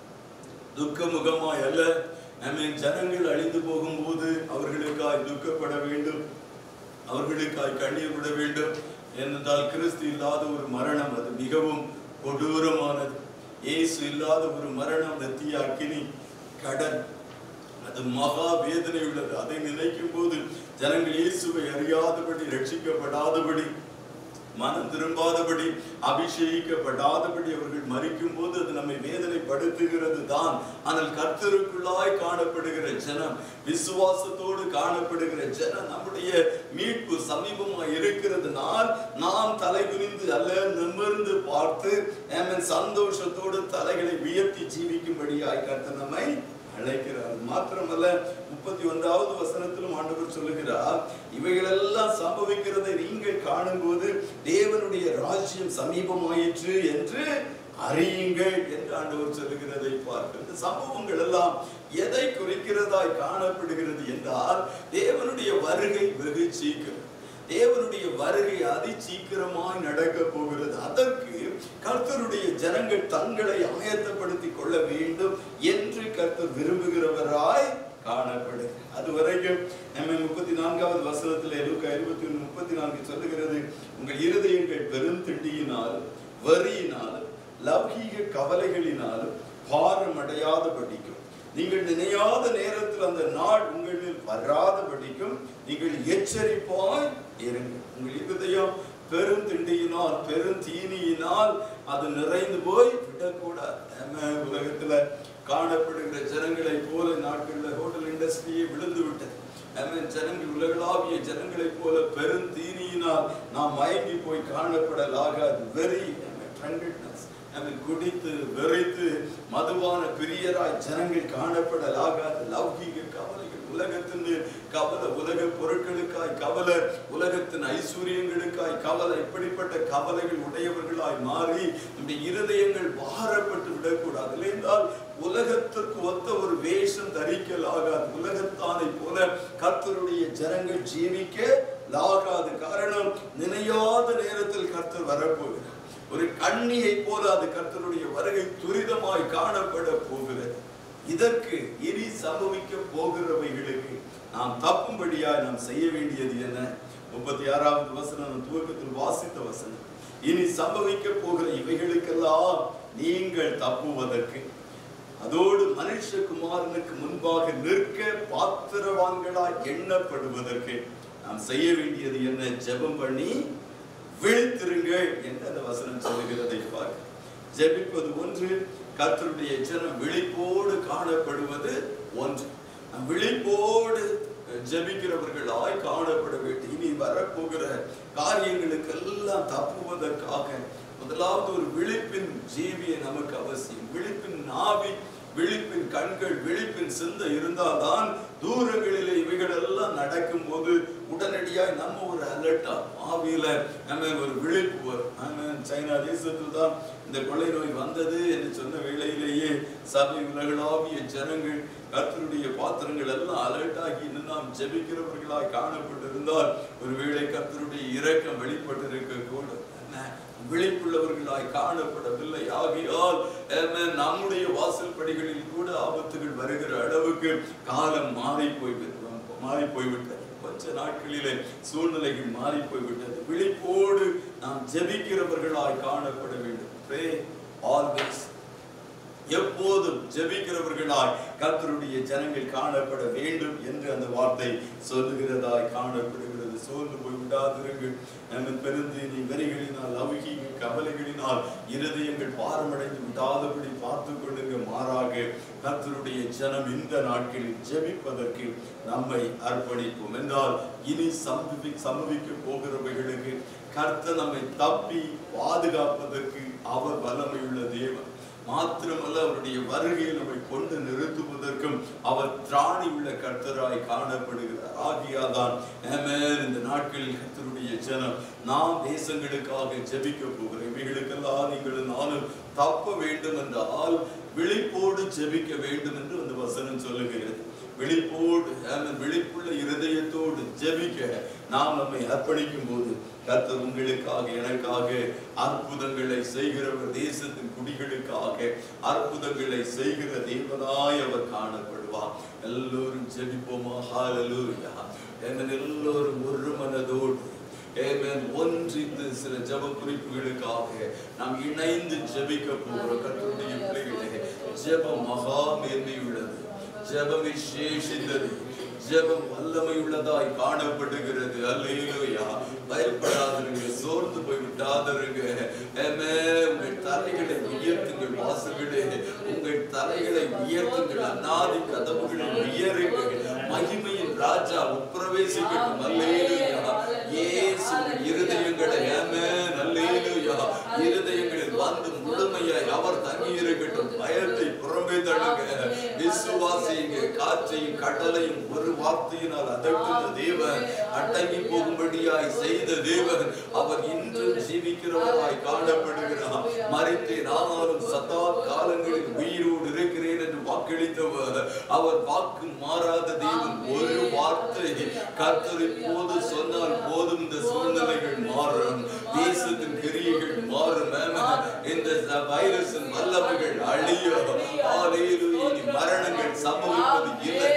துக்க முகமாய் அல்ல, நம்ம ஜனங்கள் அழிந்து போகும்போது அவர்களுக்காய் துக்கப்பட வேண்டும், அவர்களுக்காய் கண்ணீர் விட வேண்டும். ஏனென்றால் கிறிஸ்து இல்லாத ஒரு மரணம் அது மிகவும் கொடூரமானது. இயேசு இல்லாத ஒரு மரணம், நித்திய அக்கினி, கடன், அது மகா வேதனை உள்ளது. அதை நினைக்கும் போது ஜனங்கள் இயேசுவை அறியாதபடி, ரட்சிக்கப்படாதபடி மனம் திரும்பாதபடி அபிஷேகிக்கப்படாதபடி அவர்கள் மரிக்கும் போது அது நம்மை வேதனைப்படுத்துகிறது தான். ஆனால் கர்த்தருக்குள்ளாய் காணப்படுகிற ஜனம், விசுவாசத்தோடு காணப்படுகிற ஜனம், நம்முடைய மீட்பு சமீபமாய் இருக்கிறதுனால் நாம் தலை குனிந்து அல்ல நிமிர்ந்து பார்த்து சந்தோஷத்தோடு தலைகளை உயர்த்தி ஜீவிக்கும்படியாய் கர்த்தர் நம்மை அழைக்கிறார். மாத்திரமல்ல, முப்பத்தி ஒன்றாவது வசனத்திலும் ஆண்டவர் சொல்லுகிறார், இவைகளெல்லாம் சம்பவிக்கிறதை நீங்கள் காணும் போது தேவனுடைய ராஜ்யம் சமீபமாயிற்று என்று அறியுங்கள் என்று ஆண்டவர் சொல்லுகிறதை பார்க்க, இந்த சம்பவங்கள் எல்லாம் எதை குறிக்கிறதாய் காணப்படுகிறது என்றால், தேவனுடைய வருகை வெகு சீக்கிரம், தேவனுடைய வருகை அதி சீக்கிரமாய் நடக்க போகிறது. அதற்கு கர்த்தருடைய ஜனங்கள் தங்களை ஆயத்தப்படுத்திக் கொள்ள வேண்டும் என்று கர்த்தர் விரும்புகிறவராய் காணப்படுகிறது. அதுவரைக்கும் நம்ம முப்பத்தி நான்காவது வசனத்தில் இருபத்தி ஒன்று முப்பத்தி நான்கு சொல்லுகிறது, உங்கள் இருதயங்கள் பெரும் திண்டியினாலும் வரியினாலும் லௌகீக கவலைகளினாலும் பாரம் அடையாத படிக்கும், நீங்கள் நினையாத நேரத்தில் அந்த நாள் உங்களில் வராத படிக்கும் நீங்கள் எச்சரிப்பாய் இருங்கள். உங்கள் இருதயம் பெரும் திண்டியினால் பெரும் தீனியினால் அது நிறைந்து போய் விடக்கூடாது. உலகத்துல காணப்படுகிற ஜனங்களை போல நாட்களில் ஹோட்டல் இண்டஸ்ட்ரியே விழுந்து விட்டது. ஜனங்கள் உலகளாவிய ஜனங்களை போல பெரும் தீனியினால் நாம் மயங்கி போய் காணப்படலாகாது. வெறி, குடித்து வெறித்து மதுவான பிரியராய் ஜனங்கள் காணப்படலாகாது. லௌகீக கவலைகள், உலகத்தின் கவலை, உலக பொருட்களுக்காய் கவலை, உலகத்தின் ஐஸ்வர்யங்களுக்காய் கவலை, இப்படிப்பட்ட கவலைகள் உடையவர்களாய் மாறி நம்முடைய இருதயங்கள் பாரப்பட்டு விடக்கூடாது. இல்லையென்றால் உலகத்திற்கு ஒத்த ஒரு வேஷம் தரிக்கலாகாது. உலகத்தானை போல கர்த்தருடைய ஜனங்கள் ஜீவிக்க லாகாது. காரணம், நினையாத நேரத்தில் கர்த்தர் வரப்போகிறார். ஒரு கண்ணியை போல அது கர்த்தருடைய வருகை துரிதமாய் காணப்பட போகிறது. இதற்கு இனி சம்பவிக்க போகிறவைகளுக்கு நாம் தப்பும்படியாய் நாம் செய்ய வேண்டியது என்ன? முப்பத்தி ஆறாவது வசனம் துவக்கத்தில் வாசித்த வசனம். இனி சம்பவிக்க போகிற இவைகளுக்கெல்லாம் நீங்கள் தப்புவதற்கு, அதோடு மனுஷகுமாரனுக்கு முன்பாக நிற்க பாத்திரவான்களாய் எண்ணப்படுவதற்கு நாம் செய்ய வேண்டியது என்ன? ஜெபம் பண்ணி விழித்திருங்கள் என்று அந்த வசனம் சொல்லுகிறதை பார்க்க. ஜெபிப்பது ஒன்று, கர்த்தருடைய ஜனம் விழிப்போடு காணப்படுவது ஒன்று. விழிப்போடு ஜெபிக்கிறவர்களாய் காணப்பட வேண்டும். இனி வரப்போகிற காரியங்களுக்கு எல்லாம் தப்புவதற்காக முதலாவது ஒரு விழிப்பின் ஜீவியை நமக்கு அவசியம். விழிப்பின் நாவி, விழிப்பின் கண்கள், விழிப்பின் சிந்தை இருந்தால்தான் தூரங்களிலே இவைகள் எல்லாம் நடக்கும் போது உடனடியாய் நம்ம ஒரு அலர்ட்டா ஆவியில நம்ம ஒரு விழிப்பு வரும். சைனா தேசத்தில் தான் இந்த கொள்ளை நோய் வந்தது என்று சொன்ன வேளையிலேயே சபை உலகளாவிய ஜனங்கள் கர்த்தருடைய பாத்திரங்கள் எல்லாம் அலர்ட் ஆகி இன்னும் நாம் ஜெபிக்கிறவர்களாய் காணப்பட்டிருந்தால் ஒருவேளை கர்த்தருடைய இரக்கம் வெளிப்பட்டிருக்க கூட விழிப்புள்ளவர்களாய் காணப்படவில்லை. ஆகையால் நம்முடைய வாசல் படிகளில் கூட ஆபத்துகள் வருகிற அளவுக்கு காலம் மாறி போய்விட்டது மாறி போய்விட்டது கொஞ்ச நாட்களிலே சூழ்நிலைகள் மாறி போய்விட்டது. விழிப்போடு நாம் ஜெபிக்கிறவர்களாய் காணப்பட வேண்டும். Pray always. எப்போதும் ஜெபிக்கிறவர்களாய் கர்த்தருடைய ஜனங்கள் காணப்பட வேண்டும் என்று அந்த வார்த்தை சொல்லுகிறதாய் காணப்படுகிறது. சோர்ந்து போய் விடாதிருங்கள். நம்ம பெருந்தீனி வெறிகளினால் லௌகீக கவலைகளினால் இருதயங்கள் பாரமடைந்து விடாதபடி பார்த்து கொள்ளுங்க. மாறாக கர்த்தருடைய ஜனம் இந்த நாட்களில் ஜெபிப்பதற்கு நம்மை அர்ப்பணிப்போம். என்றால் இனி சம்பவி சம்பவிக்க போகிறவைகளுக்கு கர்த்தர் நம்மை தப்பி பாதுகாப்பதற்கு அவர் வல்லமையுள்ள தேவன். மாத்திரமல்ல, அவருடைய வருகையை நம்மை கொண்டு நிறுத்துவதற்கும் அவர் திராணி உள்ள கர்த்தராய் காணப்படுகிறார். ஆகியாதான் இந்த நாட்களில் கர்த்தருடைய ஜனம் நாம் தேசங்களுக்காக ஜெபிக்க போகிறோம். இவைகளுக்கெல்லாம் நீங்கள் நானும் தப்ப வேண்டும் என்றால் விழிப்போடு ஜெபிக்க வேண்டும் என்று அந்த வசனம் சொல்லுகிறது. விழிப்போடு விழிப்புள்ள இருதயத்தோடு ஜெபிக்க நாம் நம்மை அர்ப்பணிக்கும் போது கர்த்தர் உங்களுக்காக எனக்காக அற்புதங்களை செய்கிறவர். தேசத்தின் குடிகளுக்காக அற்புதங்களை செய்கிற தேவனாய் அவர் காணப்படுவார். எல்லோரும் ஜெபிப்போமா? ஹல்லேலூயா. எல்லோரும் ஒரு மனதோடு ஒன்றித்து சில ஜெப குறிப்புகளுக்காக நாம் இணைந்து ஜெபிக்க போகிறோம். கர்த்தருடைய பிள்ளைகளே, ஜெபம் மகா மேன்மை உள்ளது, ஜெபம் விசேஷித்தது, ஜெபம் வல்லமை உள்ளதாய் காணப்படுகிறது. அல்லேலூயா. பயப்படாதீங்க, சோர்ந்து போய் விடாதீங்க. ஆமென். உங்கள் தலைகளை உயர்த்துங்கள் வாசல்களே, உங்கள் தலைகளை உயர்த்துங்கள், அநாதி கதவுகளை உயருங்கள். மகிமையின் ராஜா உட்பிரவேசிக்கட்டும். அல்லேலூயா. இயேசு இருதயங்களை ஆமென் அல்லேலூயா இருதயங்களில் வந்து முழுமையாய் அவர் தங்கி இருக்கட்டும். பயத்தை புறம்பே தள்ளுங்க, விசுவாசிங்க. காற்றையும் கடலையும் ஒரு வார்த்தையினால் அதட்டின தேவன், அடங்கி போகும்படியாய் செய்த தேவன், அவர் இன்றும் ஜீவிக்கிறவராய் காணப்படுகிறார். மரித்தேன் ஆனாலும் சதா காலங்களில் உயிரோடு இருக்கிறேன் என்று வாக்களித்தவர், அவர் வாக்கு மாறாத தேவன். ஒரு வார்த்தை கர்த்தர் இப்போது சொன்னால் போதும், இந்த சூழ்நிலைகள் மாறும், தேசத்தின் கிரியைகள் மாறும். இந்த வைரஸின் வல்லமைகள் அழியும். அல்லேலூயா. மரணங்கள் சம்பவிப்பது இல்லை,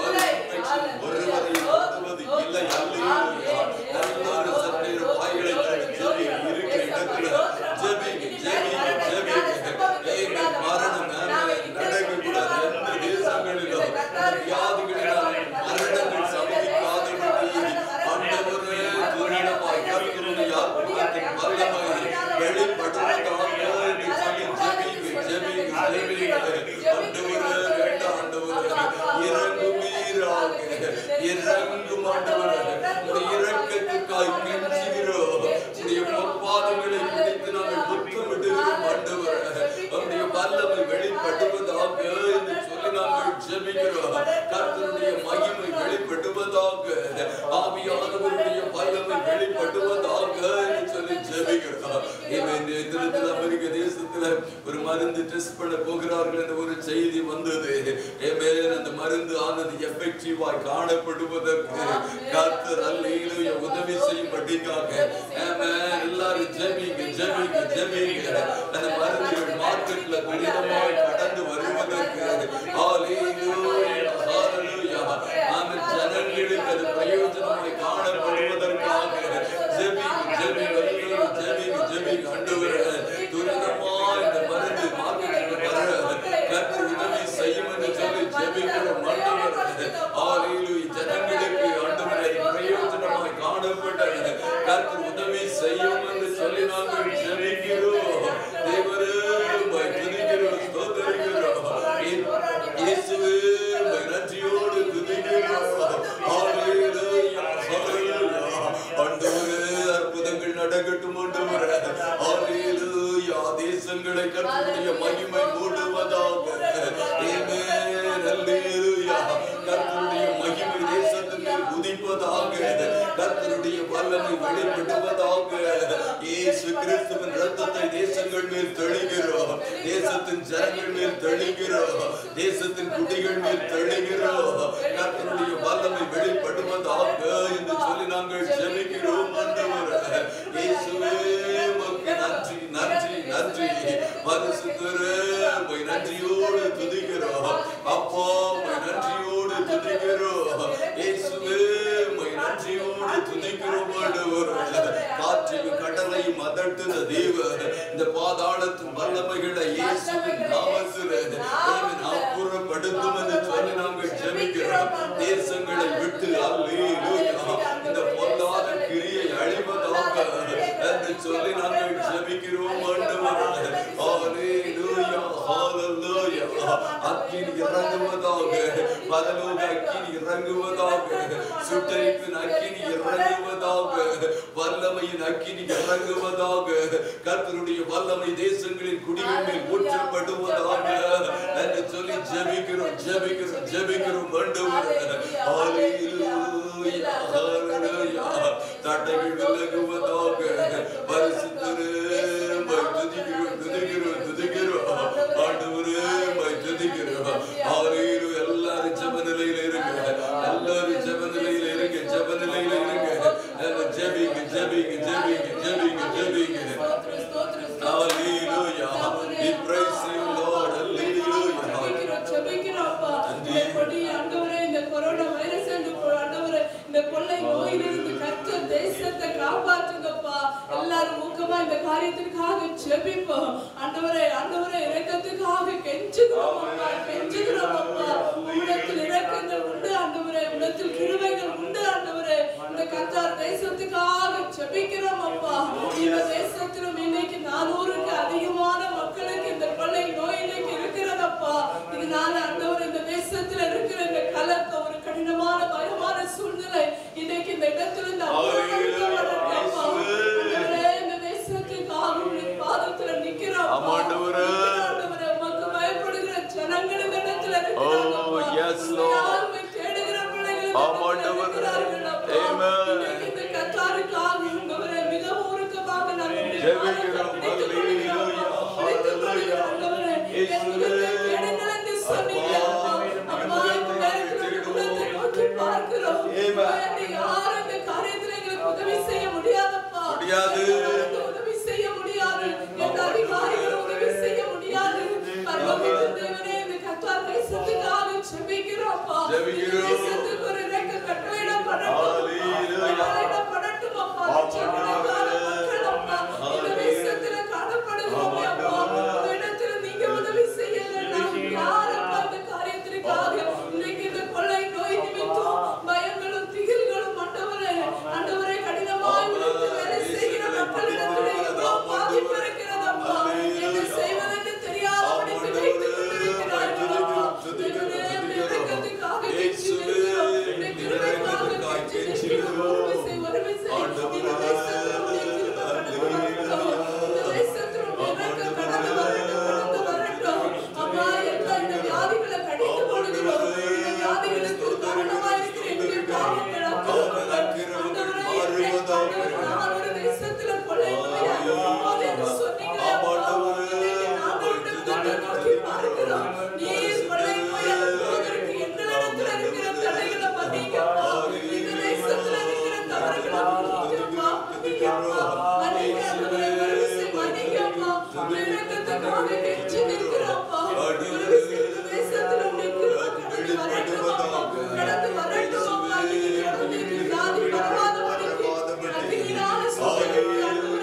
ஒருவரை ஒருவது இல்லை. அல்லேலூயா. எல்லாரும் சற்றே வாய்களை திறந்து இருக்கிற இடத்துல ஜெபிங்க, ஜெபிங்க, ஜெபிங்க. மரணம் நடக்கக்கூடாது. எந்த தேசங்களிலும் வியாதிகளினால் மரணங்கள் சம்பவிக்காதபடி ஆண்டவரே துரிதமாய் கர்த்தருடைய ஆத்மாவின் வல்லமை வெளிப்படுவதாக என்று சொல்லி ஜெபிங்க, ஜெபிங்க, ஜெபிங்க. ஆண்டவரே வேண்டாம், ஆண்டவரே இறங்குவீராக, இறங்கும் ஆண்டவரே. உடைய இரக்கத்துக்காய் கெஞ்சுகிறோம். உடைய பொற்பாதங்களை பிடித்து நாங்கள் முத்தமிடுகிறோம் ஆண்டவரே. உடைய வல்லமை வெளிப்படுவதாக என்று சொல்லி நாங்கள் ஜெபிக்கிறோம். கர்த்தருடைய மகிமை வெளிப்படுவதாக, ஆவியானவருடைய வல்லமை வெளிப்படுவதாக என்று சொல்லி ஜெபிக்கிறோம். அமெரிக்க தேசத்துல ஒரு மருந்து டெஸ்ட் பண்ண போகிறார்கள் என்ற ஒரு செய்தி வந்தது. அந்த மருந்து ஆனது எஃபெக்டிவாய் காணப்படுவதற்கு கர்த்தர் அல்லேலூயா உதவி செய்யும்படியாக எல்லாரும் ஜெபிங்க, ஜெபிங்க, ஜெபிங்க. அந்த மருந்துகள் மார்க்கெட்ல துரிதமாய் கடந்து வருவதற்கு அல்லேலூயா, ஹல்லேலூயா. ஆமென். ஜனங்களுக்கு அது பிரயோஜனமாய் காணப்படுவதற்காக ஜெபிங்க, ஜெபிங்க, ஜெபிங்க, ஜெபிங்க. ஆண்டவரே துரிதமாய் இந்த மருந்து மார்க்கெட்டுக்கு வர கர்த்தர் உதவி செய்யும் என்று சொல்லி ஜெபிக்கிறோம் ஆண்டவரே. அல்லேலூயா. ஜனங்களுக்கு ஆண்டவரே பிரயோஜனமாய் காணப்பட்ட கர்த்தர் உதவி செய்யும் என்று சொல்லி நாங்கள் ஜெபிக்கிறோம். தேவரே உம்மை துதிக்கிறோம், ஸ்தோத்திரிக்கிறோம். இயேசுவே உம்மை நன்றியோடு துதிக்கிறோம். அல்லேலூயா, ஹல்லேலூயா. ஆண்டவரே அற்புதங்கள் நடக்கட்டும் ஆண்டவரே. அல்லேலூயா. தேசங்களை கர்த்தருடைய மகிமை மூடுவதாக. ஆமென் அல்லேலூயா. கர்த்தருடைய மகிமை தேசத்தின் மேல் உதிப்பதாக, கர்த்தருடைய வல்லமை வெளிப்படுவதாக. இயேசு கிறிஸ்துவின் இரத்தத்தை தேசங்கள் மேல் தெளிக்கிறோம், தேசத்தின் ஜனங்கள் மேல் தெளிக்கிறோம், தேசத்தின் குடிகள் மேல் தெளிக்கிறோம். கர்த்தருடைய வல்லமை வெளிப்படுவதாக என்று சொல்லி நாங்கள் ஜெபிக்கிறோம் ஆண்டவரே. இயேசுவே உமக்கு நன்றி, நன்றி, நன்றி. பரிசுத்தரே உம்மை நன்றியோடு துதிக்கிறோம். அப்பா உம்மை நன்றியோடு துதிக்கிறோம். இயேசுவே உம்மை நன்றியோடு துதிக்கிறோம் ஆண்டவரே. காற்றையும் கடலையும் அதட்டுன தேவன், இந்த பாதாளத்தின் வல்லமைகளை இயேசுவின் நாமத்திலே அப்புறப்படுத்தும் என்று சொல்லி நாங்கள் ஜெபிக்கிறோம். தேசங்களை விட்டு அல்லேலூயா இந்த பொல்லாத கிரியை அழிவதாக என்று சொல்லி நாங்கள் ஜெபிக்கிறோம் ஆண்டவரே. அல்லேலூயா, ஹல்லேலூயா. அக்கினி இறங்குவதாக, பரலோக அக்கினி இறங்குவதாக, சுட்டெரிப்பின் அக்கினி இறங்குவதாக, வல்லமையின் அக்கினி இறங்குவதாக. கர்த்தருடைய வல்லமை தேசங்களின் குடிகள் மேல் ஊற்றப்படுவதாக என்று சொல்லி ஜெபிக்கிறோம், ஜெபிக்கிறோம், ஜெபிக்கிறோம் ஆண்டவரே. அல்லேலூயா, ஹல்லேலூயா. தடைகள் விலகுவதாக. பரிசுத்தரே உம்மை துதிக்கிறோம், துதிக்கிறோம், துதிக்கிறோம் ஆண்டவரே. உம்மை துதிக்கிறோம். அல்லேலூயா. எல்லாரும் ஜெப நிலையில இருங்க, எல்லாரும் ஜெப நிலையில இருங்க, ஜெப நிலையில இருங்க. ஜெபிங்க, ஜெபிங்க, ஜெபிங்க, ஜெபிங்க, ஜெபிங்க. Hallelujah. We praise you, Lord. Hallelujah. ஜெபிக்கிறோம்ப்பா. இந்த கொடி ஆண்டவரே, இந்த கொரோனா வைரஸ் ஆண்டவரே, இந்த கொள்ளை நோயிலிருந்து கர்த்தர் தேசத்தை காப்பாற்றுங்கப்பா. எல்லாரும் ஊக்கமா இந்த காரியத்திற்காக ஜெபிப்போம் ஆண்டவரே. ஆண்டவரே இரக்கத்துக்காக கெஞ்சுகிறோம் அப்பா, கெஞ்சுகிறோம் அப்பா. உம்மிடத்தில் இரக்கங்கள் உண்டு ஆண்டவரே, உம்மிடத்தில் ஆண்டவரே இன்னைக்கு இந்த இடத்துல இந்த இந்த தேசத்துக்காக உடைய பாதத்துல நிக்கிறோம் ஆண்டவரே உமக்கு பயப்படுகிற ஜனங்கள் இந்த இடத்துல இருக்கிறாங்க. தேடுகிற பிள்ளைகள் ஆண்டவரே ஆமென். இந்த கர்த்தருக்காக ஆண்டவரே மிகவும் உருக்கமாக நாங்கள் ஜெபிக்கிறோம். ஹalleluya ஹalleluya ஆண்டவரே எங்களை தேடுங்கள் என்று சொன்னீங்க. அம்மா இந்த நேரத்துல நோக்கி பார்க்கிறோம். ஆமென். யார் இந்த காரியத்துல எங்களுக்கு உதவி செய்ய முடியாதப்பா முடியாது உதவி செய்ய முடியாது எந்த அதிகாரிகள் உதவி செய்ய முடியாது. பரலோகத்தின் தேவனே இந்த கர்த்தர் தேசத்துக்காக ஜெபிக்கிறோம்ப்பா. தேசத்துக்கு ஒரு ரெக்க கட்டளையிடப்படட்டும். கட்டளையிடப்படட்டும் அப்பா. லட்சக்கணக்கான மக்கள் அப்பா இந்த தேசத்துல காணப்படுகிறோம் அப்பா. இந்த இடத்துல நீங்க உதவி செய்யுங்க. நாம் யார் அப்பா இந்த காரியத்திற்காக இன்னைக்கு இந்த கொள்ளை நோய் நிமித்தம் பயங்களும் திகில்களும் ஆண்டவரே ஆண்டவரே கடினமாய் உழைத்து வேலை செய்கிற மக்களிடத்திலே எவ்வளவு பாதிப்பு இருக்கிறது அப்பா. என்ன செய்வதென்று தெரியாதபடிக்கு வைத்துக் கொண்டிருக்கிறார்கள் அப்பா. தேவனே உம்முடைய இரக்கத்துக்காக கெஞ்சுகிறோம். உம்முடைய கிருபைக்காக கெஞ்சுகிறோம். உதவி செய் உதவி செய். இந்த தேசத்தில் உம்முடைய கிருபை கடந்து வரட்டும். இந்த தேசத்தில் உம்முடைய இரக்கம் கடந்து வரட்டும் கடந்து வரட்டும். அம்மா எல்லா இந்த வியாதிகளை கடித்து போடுகிறோம். இந்த வியாதிகளுக்கு காரணமாக இருக்கிற எங்களுடைய பாவங்கள் அப்பா. ஆண்டவரே நான் ஒரு தேசத்துல கொள்ளை நோயா போது என்று சொன்னீங்களே அப்பா. இன்னைக்கு நாங்கள் உம்மை நோக்கி பார்க்கிறோம். நீர் கொள்ளை நோயா போவதற்கு எங்களிடத்துல இருக்கிற தடைகளை மன்னிக்கப்பா. இந்த தேசத்துல இருக்கிற தவறுகளை மன்னிக்கப்பா. மன்னிக்கப்பா மன்னிக்கப்பா மன்னிக்கப்பா. இரக்கத்துக்காக கெஞ்சி நிற்கிறோம்ப்பா. உதவி செய்து தேசத்துல உம்முடைய கிருபை கடந்து வரட்டும் அப்பா. கடந்து வரட்டும் அப்பா. இன்னைக்கு குழந்தைக்கு வியாதி வராதபடிக்கு அக்கினியினால சுட்டெரிக்கட்டும்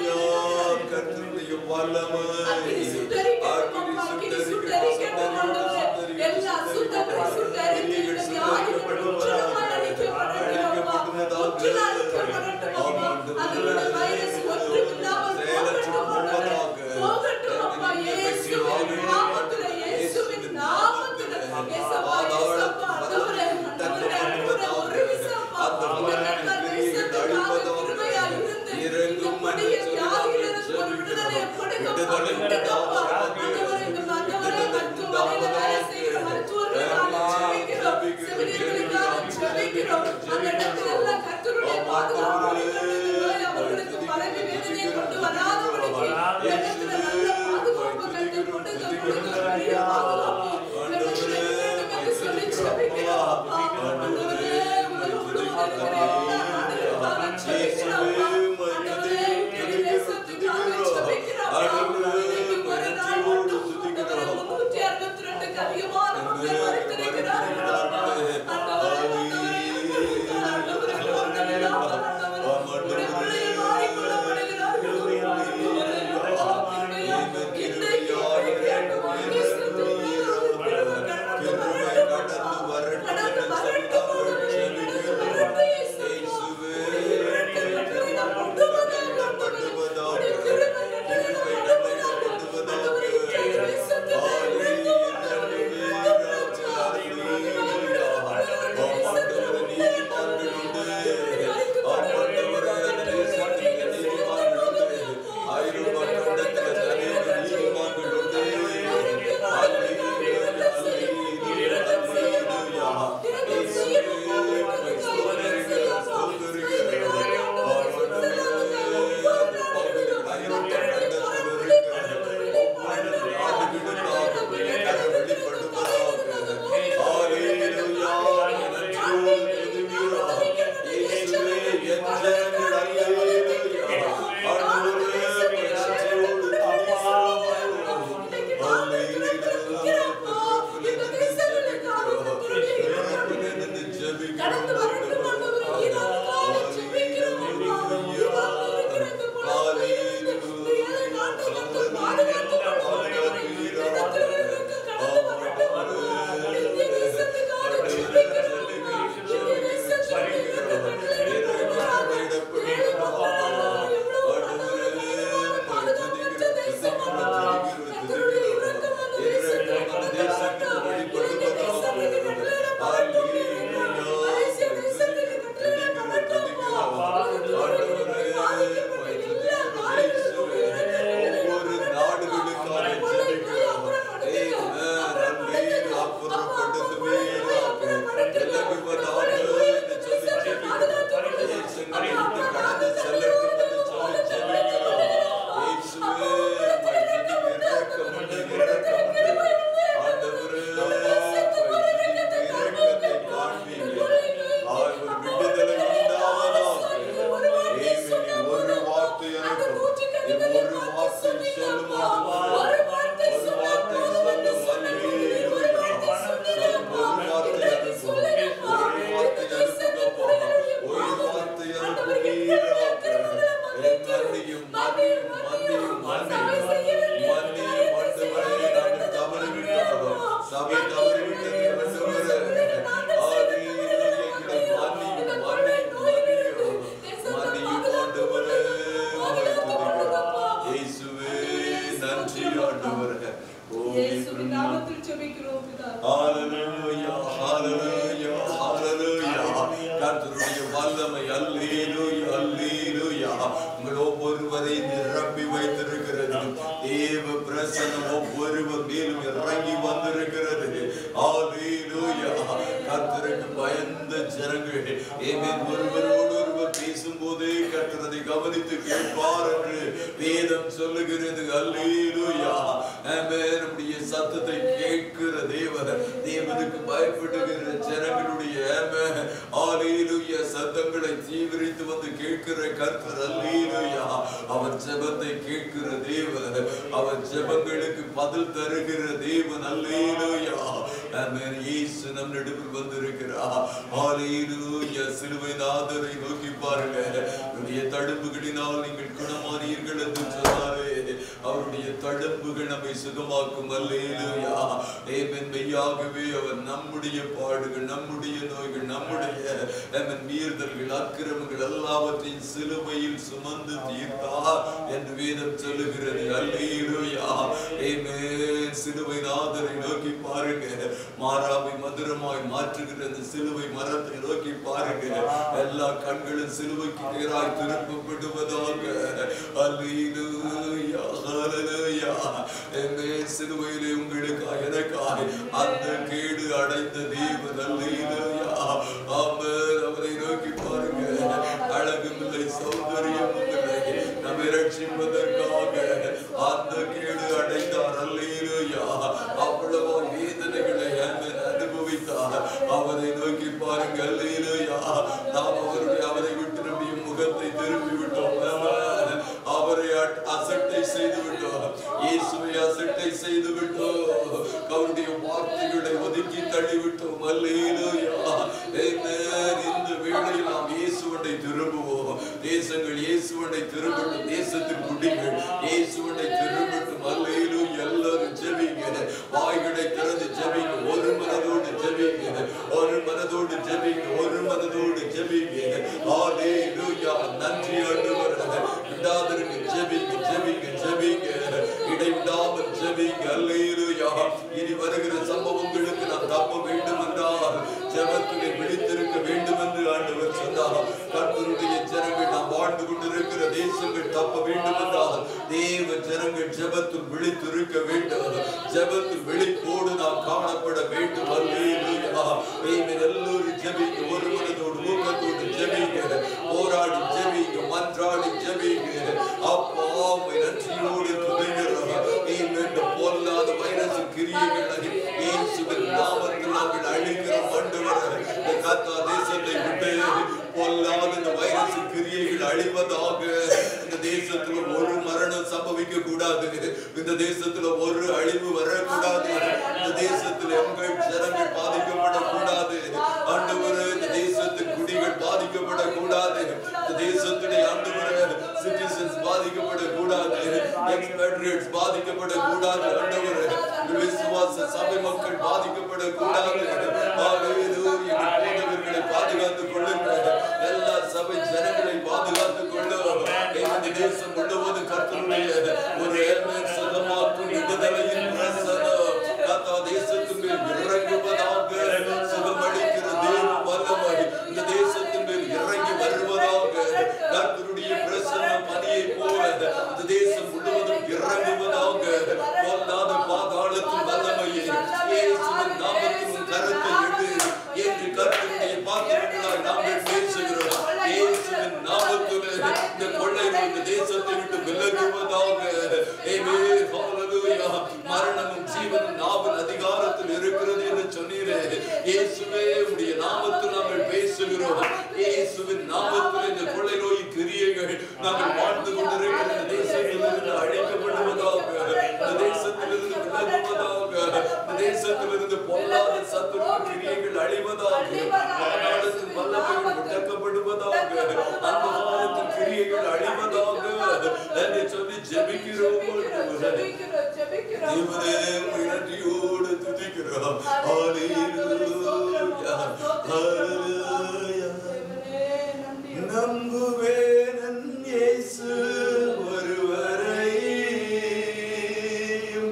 அக்கினி சுட்டெரிக்கட்டும் அப்பா. அக்கினி சுட்டெரிக்கட்டும் ஆண்டவரே. எல்லா சுத்தங்களை சுட்டெரித்து இந்த வியாதிகள் முற்றிலுமாய் அழிக்கப்படட்டும் அப்பா. முற்றிலும் அழிக்கப்படட்டும் அப்பா. அதனுடைய வைரஸ் ஒன்றுமில்லாமல் போகட்டும் ஆண்டவரே. போகட்டும் அப்பா. இயேசுவின் நாமத்திலே இயேசுவின் நாமத்திலே இயேசப்பா இயேசப்பா ஆண்டவரே ஆண்டவரே ஆண்டவரே ஒரு விசப்பா இந்த கர்த்தர் தேசத்துக்காக கிருபையாய் இருந்து இந்த கொடிய வியாதியிலிருந்து ஒரு விடுதலையை கொடுக்கப்பா கொடுக்கப்பா. ஆண்டவரே இந்த ஆண்டவரே மருத்துவமனையில வேலை செய்கிற மருத்துவர்களுக்காக ஜெபிக்கிறோம். செவிலியர்களுக்காக ஜெபிக்கிறோம். அந்த இடத்துல எல்லாம் கர்த்தருடைய பாதுகாப்பு இந்த நோய் அவர்களுக்கு பரவி வேதனை கொண்டு வராதபடிக்கு இந்த இடத்துல நல்ல பாதுகாப்பு கர்த்தர் கொடுக்க கொடுக்க பெரிய பாதுகாப்பு இந்த இடத்துல வேண்டும் என்று சொல்லி ஜெபிக்கிறோம் அப்பா. ஆண்டவரே உலகம் முழுவதும் இருக்கிற எல்லா நாடுகளுக்காக ஜெபிக்கிறோம் அப்பா. ஆண்டவரே இந்த தேசத்துக்காக ஜெபிக்கிறோம் அப்பா. இன்னைக்கு ஒரு நாள் மட்டும் ஆண்டவரே முன்னூற்று அறுபத்தி இரண்டுக்கு அதிகமான மக்கள் மரித்திருக்கிறார்கள் அப்பா. ஆண்டவரே ஆண்டவரே ஆண்டவரே ஒன்றுமில்லாமல் ஆண்டவரே உம்முடைய பிள்ளைகள் மாறிக்கொள்ளப்படுகிறார்கள் ஆண்டவரே. இன்னைக்கு இன்னைக்கு ஆண்டவரே தேசத்துக்கு கடந்து வரட்டும் அப்பா. கடந்து வரட்டும் ஆண்டவரே. கடந்து வரட்டும் இயேசுவா. உம்முடைய இரக்கம் கட்டளையிடம் கொண்டு வந்தாங்க ஆண்டவரே. உம்முடைய கிருபை கட்டளையிடம் கொண்டு வந்தாங்க ஆண்டவரே. இந்த தேசத்துல இரக்கம் ஆண்டவரே. இரக்கம் ராஜா. ஆயிரம் ஆண்டவரே. இயேசுவின் நாமத்தில் ஜெபிக்கிறோம் பிதாவே. ஹalleluya ஹalleluya ஹalleluya. கர்த்தருடைய வல்லமை அல்லேலூயா அல்லேலூயா. உங்கள் ஒவ்வொருவரை நிரப்பி வைத்திருக்கிறது. தேவ பிரசன்னம் ஒவ்வொருவர் மேலும் இறங்கி வந்திருக்கிறது. ஹalleluya. கர்த்தருக்கு பயந்த ஜனங்கள் ஆமென். ஒருவரோடு ஒருவர் பேசும்போது கர்த்தரை கவனித்து கேட்பார் என்று வேதம் சொல்லுகிறது. அல்லேலூயா ஆமென். நம்முடைய சத்தத்தை கேட்கிற தேவன், தேவனுக்கு பயப்படுகிற ஜனங்களுடைய ஆமென் அல்லேலூயா சத்தங்களை தீவிரித்து வந்து கேட்கிற கர்த்தர். அல்லேலூயா. அவர் ஜெபத்தை கேட்கிற தேவன், அவர் ஜெபங்களுக்கு பதில் தருகிற தேவன். அல்லேலூயா ஆமென். இயேசு நம் நடுவில் வந்திருக்கிறார். அல்லேலூயா. சிலுவை நாதரை நோக்கி பாருங்க. அவருடைய தடுப்புகளினால் நீங்கள் குணமானீர்கள் என்று சொன்னாரே. அவருடைய தடுப்புகள் நம்மை சுகமாக்கும். அல்லேலூயா ஆமென். மெய்யாகவே அவர் நம்முடைய பாடுகள், நம்முடைய நோய்கள், நம்முடைய ஆமென் மீறுதல்கள், அக்கிரமங்கள் எல்லாவற்றையும் சிலுவையில் சுமந்து தீர்த்தார் என்று வேதம் சொல்லுகிறது. அல்லேலூயா ஆமென். சிலுவை நாதரை நோக்கி பாருங்க. மாறாவை மதுரமாய் மாற்றுகிற அந்த சிலுவை மரத்தை நோக்கி பாருங்க. எல்லா கண்களும் சிலுவைக்கு நேராய் திருப்பப்படுவதாக. அல்லேலூயா ஹalleluya. ஆமென். சிலுவையிலே உங்களுக்காய் எனக்காய் அந்த கேடு அடைந்த தேவன். அல்லேலூயா ஆமென். அவரை நோக்கி பாருங்க. அழகும் இல்லை, சௌந்தரியம் இல்லை, நம்மை ரட்சிப்பதற்காக அந்த கேடு அடைந்தார். அல்லேலூயா. அவ்வளவு வேதனைகளை அனுபவித்தார். அவரை நோக்கி பாருங்க. அல்லேலூயா. நாம் அவருடைய அவரை விட்டு நம்முடைய முகத்தை திருப்பி விட்டோம். அவரை அசட்டை செய்து விட்டோம். இயேசுவை அசட்டை செய்து விட்டோம். அவருடைய வார்த்தைகளை ஒதுக்கி தள்ளிவிட்டோம். அல்லேலூயா ஆமென். இந்த வேளையில் நாம் இயேசுவண்டை திரும்புவோம். தேசங்கள் இயேசுவண்டை திரும்பட்டும். தேசத்தின் குடிகள் இயேசுவண்டை திரும்பட்டும். அல்லேலூயா. எல்லாரும் ஜெபிங்க. வாய்களை திறந்து ஜெபிங்க. ஒரு மனதோடு ஜெபிங்க. ஒரு மனதோடு ஜெபிங்க. ஒரு மனதோடு ஜெபிங்க. அல்லேலூயா. நன்றி ஆண்டவரே. விடாதீங்க. ஜெபிங்க ஜெபிங்க ஜெபிங்க. இடைவிடாமல் ஜெபிங்க. அல்லேலூயா. இனி வருகிற சம்பவங்களுக்கு நாம் தப்ப வேண்டும் என்றால் ஜெபத்திலே விழித்திருக்க வேண்டும் என்று ஆண்டவர் சொன்னார். கர்த்தருடைய ஜனங்கள் நாம் வாழ்ந்து கொண்டிருக்கிற தேசங்கள் தப்ப வேண்டும் என்றால் தேவ ஜனங்கள் ஜெபத்தில் விழித்திருக்க வேண்டும். ஜெபத்தில் விழிப்போடு நாம் காணப்பட வேண்டும். அல்லேலூயா ஆமென். எல்லோரும் ஜெபிங்க. ஒரு மனதோடு ஊக்கத்தோடு ஜெபிங்க. போராடி ஜெபிங்க. மன்றாடி ஜெபிங்க. அப்பா உம்மை நன்றியோடு துதிக்கிறோம். ஆமென். பொல்லாத வைரஸ் கிரியைகளை இயேசுவின் நாமத்தில் நாங்கள் அழிக்கிறோம். ஆண்டவரே கர்த்தா தேசத்தை விட்டு பொல்லாத இந்த வைரஸ் கிரியைகள் அழிவதாக. இந்த தேசத்துல ஒரு மரணம் சம்பவிக்க கூடாது. இந்த தேசத்துல ஒரு அழிவு வரக்கூடாது. இந்த தேசத்துல எங்கள் ஜனங்கள் பாதிக்கப்படக்கூடாது. ஆண்டவரே இந்த தேசத்தின் குடிகள் பாதிக்கப்படக்கூடாது. இந்த தேசத்துடைய ஆண்டவரே சிட்டிசன்ஸ் பாதிக்கப்படக்கூடாது. எக்ஸ்பேட்ரியேட்ஸ் பாதிக்கப்படக்கூடாது. ஆண்டவரே விசுவாச சபை மக்கள் பாதிக்கப்படக்கூடாது. அல்லேலூயா. போதகர்களை பாதுகாத்துக் கொள்ளுங்கள். எல்லா சபை ஜனங்களை பாதுகாத்துக் கொள்ளும். இந்த தேசம் முழுவதும் கர்த்தருடைய ஒரு சுகமாக்கும் விடுதலையின் பிரசன்னம் கர்த்தா தேசத்தின் மேல் இறங்குவதாக. சுகமளிக்கிற தேவ வல்லமை இந்த தேசத்தின் மேல் இறங்கி வருவதாக. கர்த்தருடைய பிரசன்னம் பனியை போல இந்த தேசம் முழுவதும் இறங்குவதாக. பொல்லாத பாதாளத்தின் வல்லமையை இயேசுவின் நாமத்தின் கரத்தை எடுத்து என்று கர்த்தருடைய பாத்திரங்களாய் நாங்கள் பேசுகிறோம். இயேசுவின் நாமத்தில் இந்த கொள்ளை இந்த தேசத்தை விட்டு விலகுவதாக. ஆமென். ஹalleluya. மரணமும் ஜீவனும் நாவின் அதிகாரத்தில் இருக்கிறது என்று சொன்னீரே. இயேசுவே உம்முடைய நாமத்தில் நாங்கள் பேசுகிறோம். இயேசுவின் நாமத்தில் இந்த கொள்ளை நோய் கிரியைகள் நாங்கள் வாழ்ந்து கொண்டிருக்கிற இந்த தேசத்திலிருந்து அழிக்கப்படுவதாக. இந்த தேசத்திலிருந்து விலகுவதாக. இந்த தேசத்திலிருந்து பொல்லாத சத்துரு கிரியைகள் அழிவதாக. பாதாளத்தின் வல்லமைகள் முடக்கப்படுவதாக. அந்த காலத்தின் கிரியைகள் அழிவதாக என்று சொல்லி ஜெபிக்கிறோம். தேவனே நன்றியோடு துதிக்கிறோம். அல்லேலூயா அல்லேலூயா. நம்புவேன் இயேசு ஒருவரை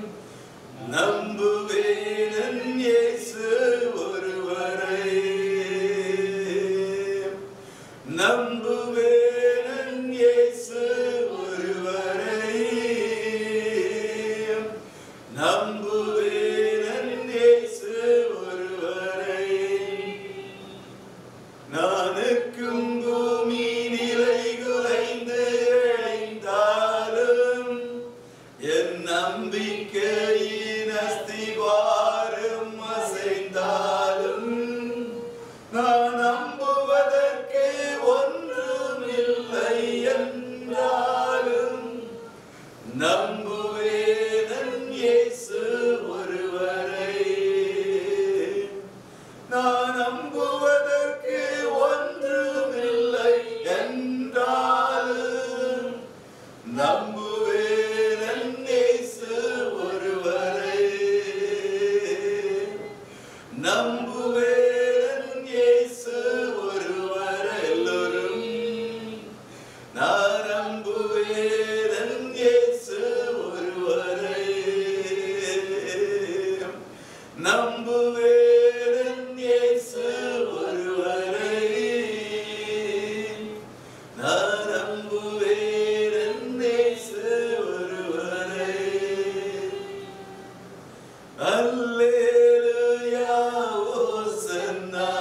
அல்லேலூயா ஓசன்னா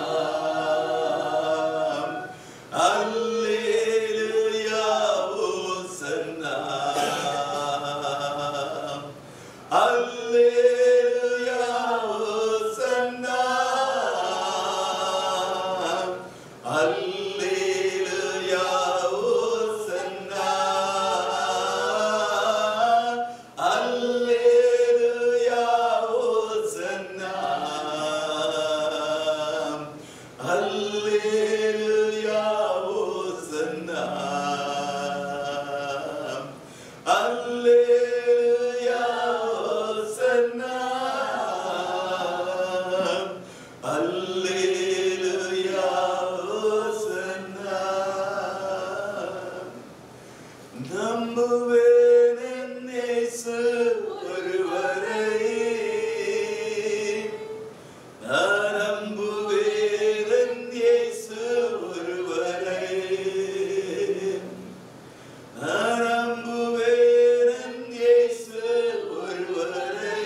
அல்லேலூயா ஓசன்னா அல்லேலூயா ஓசன்னா அல்லேலூயா ஓசன்னா அல்லேலூயா ஓசன்னா அல்லேலூயா ஓசன்னா அல்லேலூயா ஓசன்னா அல்லேலூயா ஓசன்னா நம்புவேன் என் இயேசு ஒருவரை நான் நம்புவேன் என் இயேசு ஒருவரை நான் நம்புவேன் என் இயேசு ஒருவரை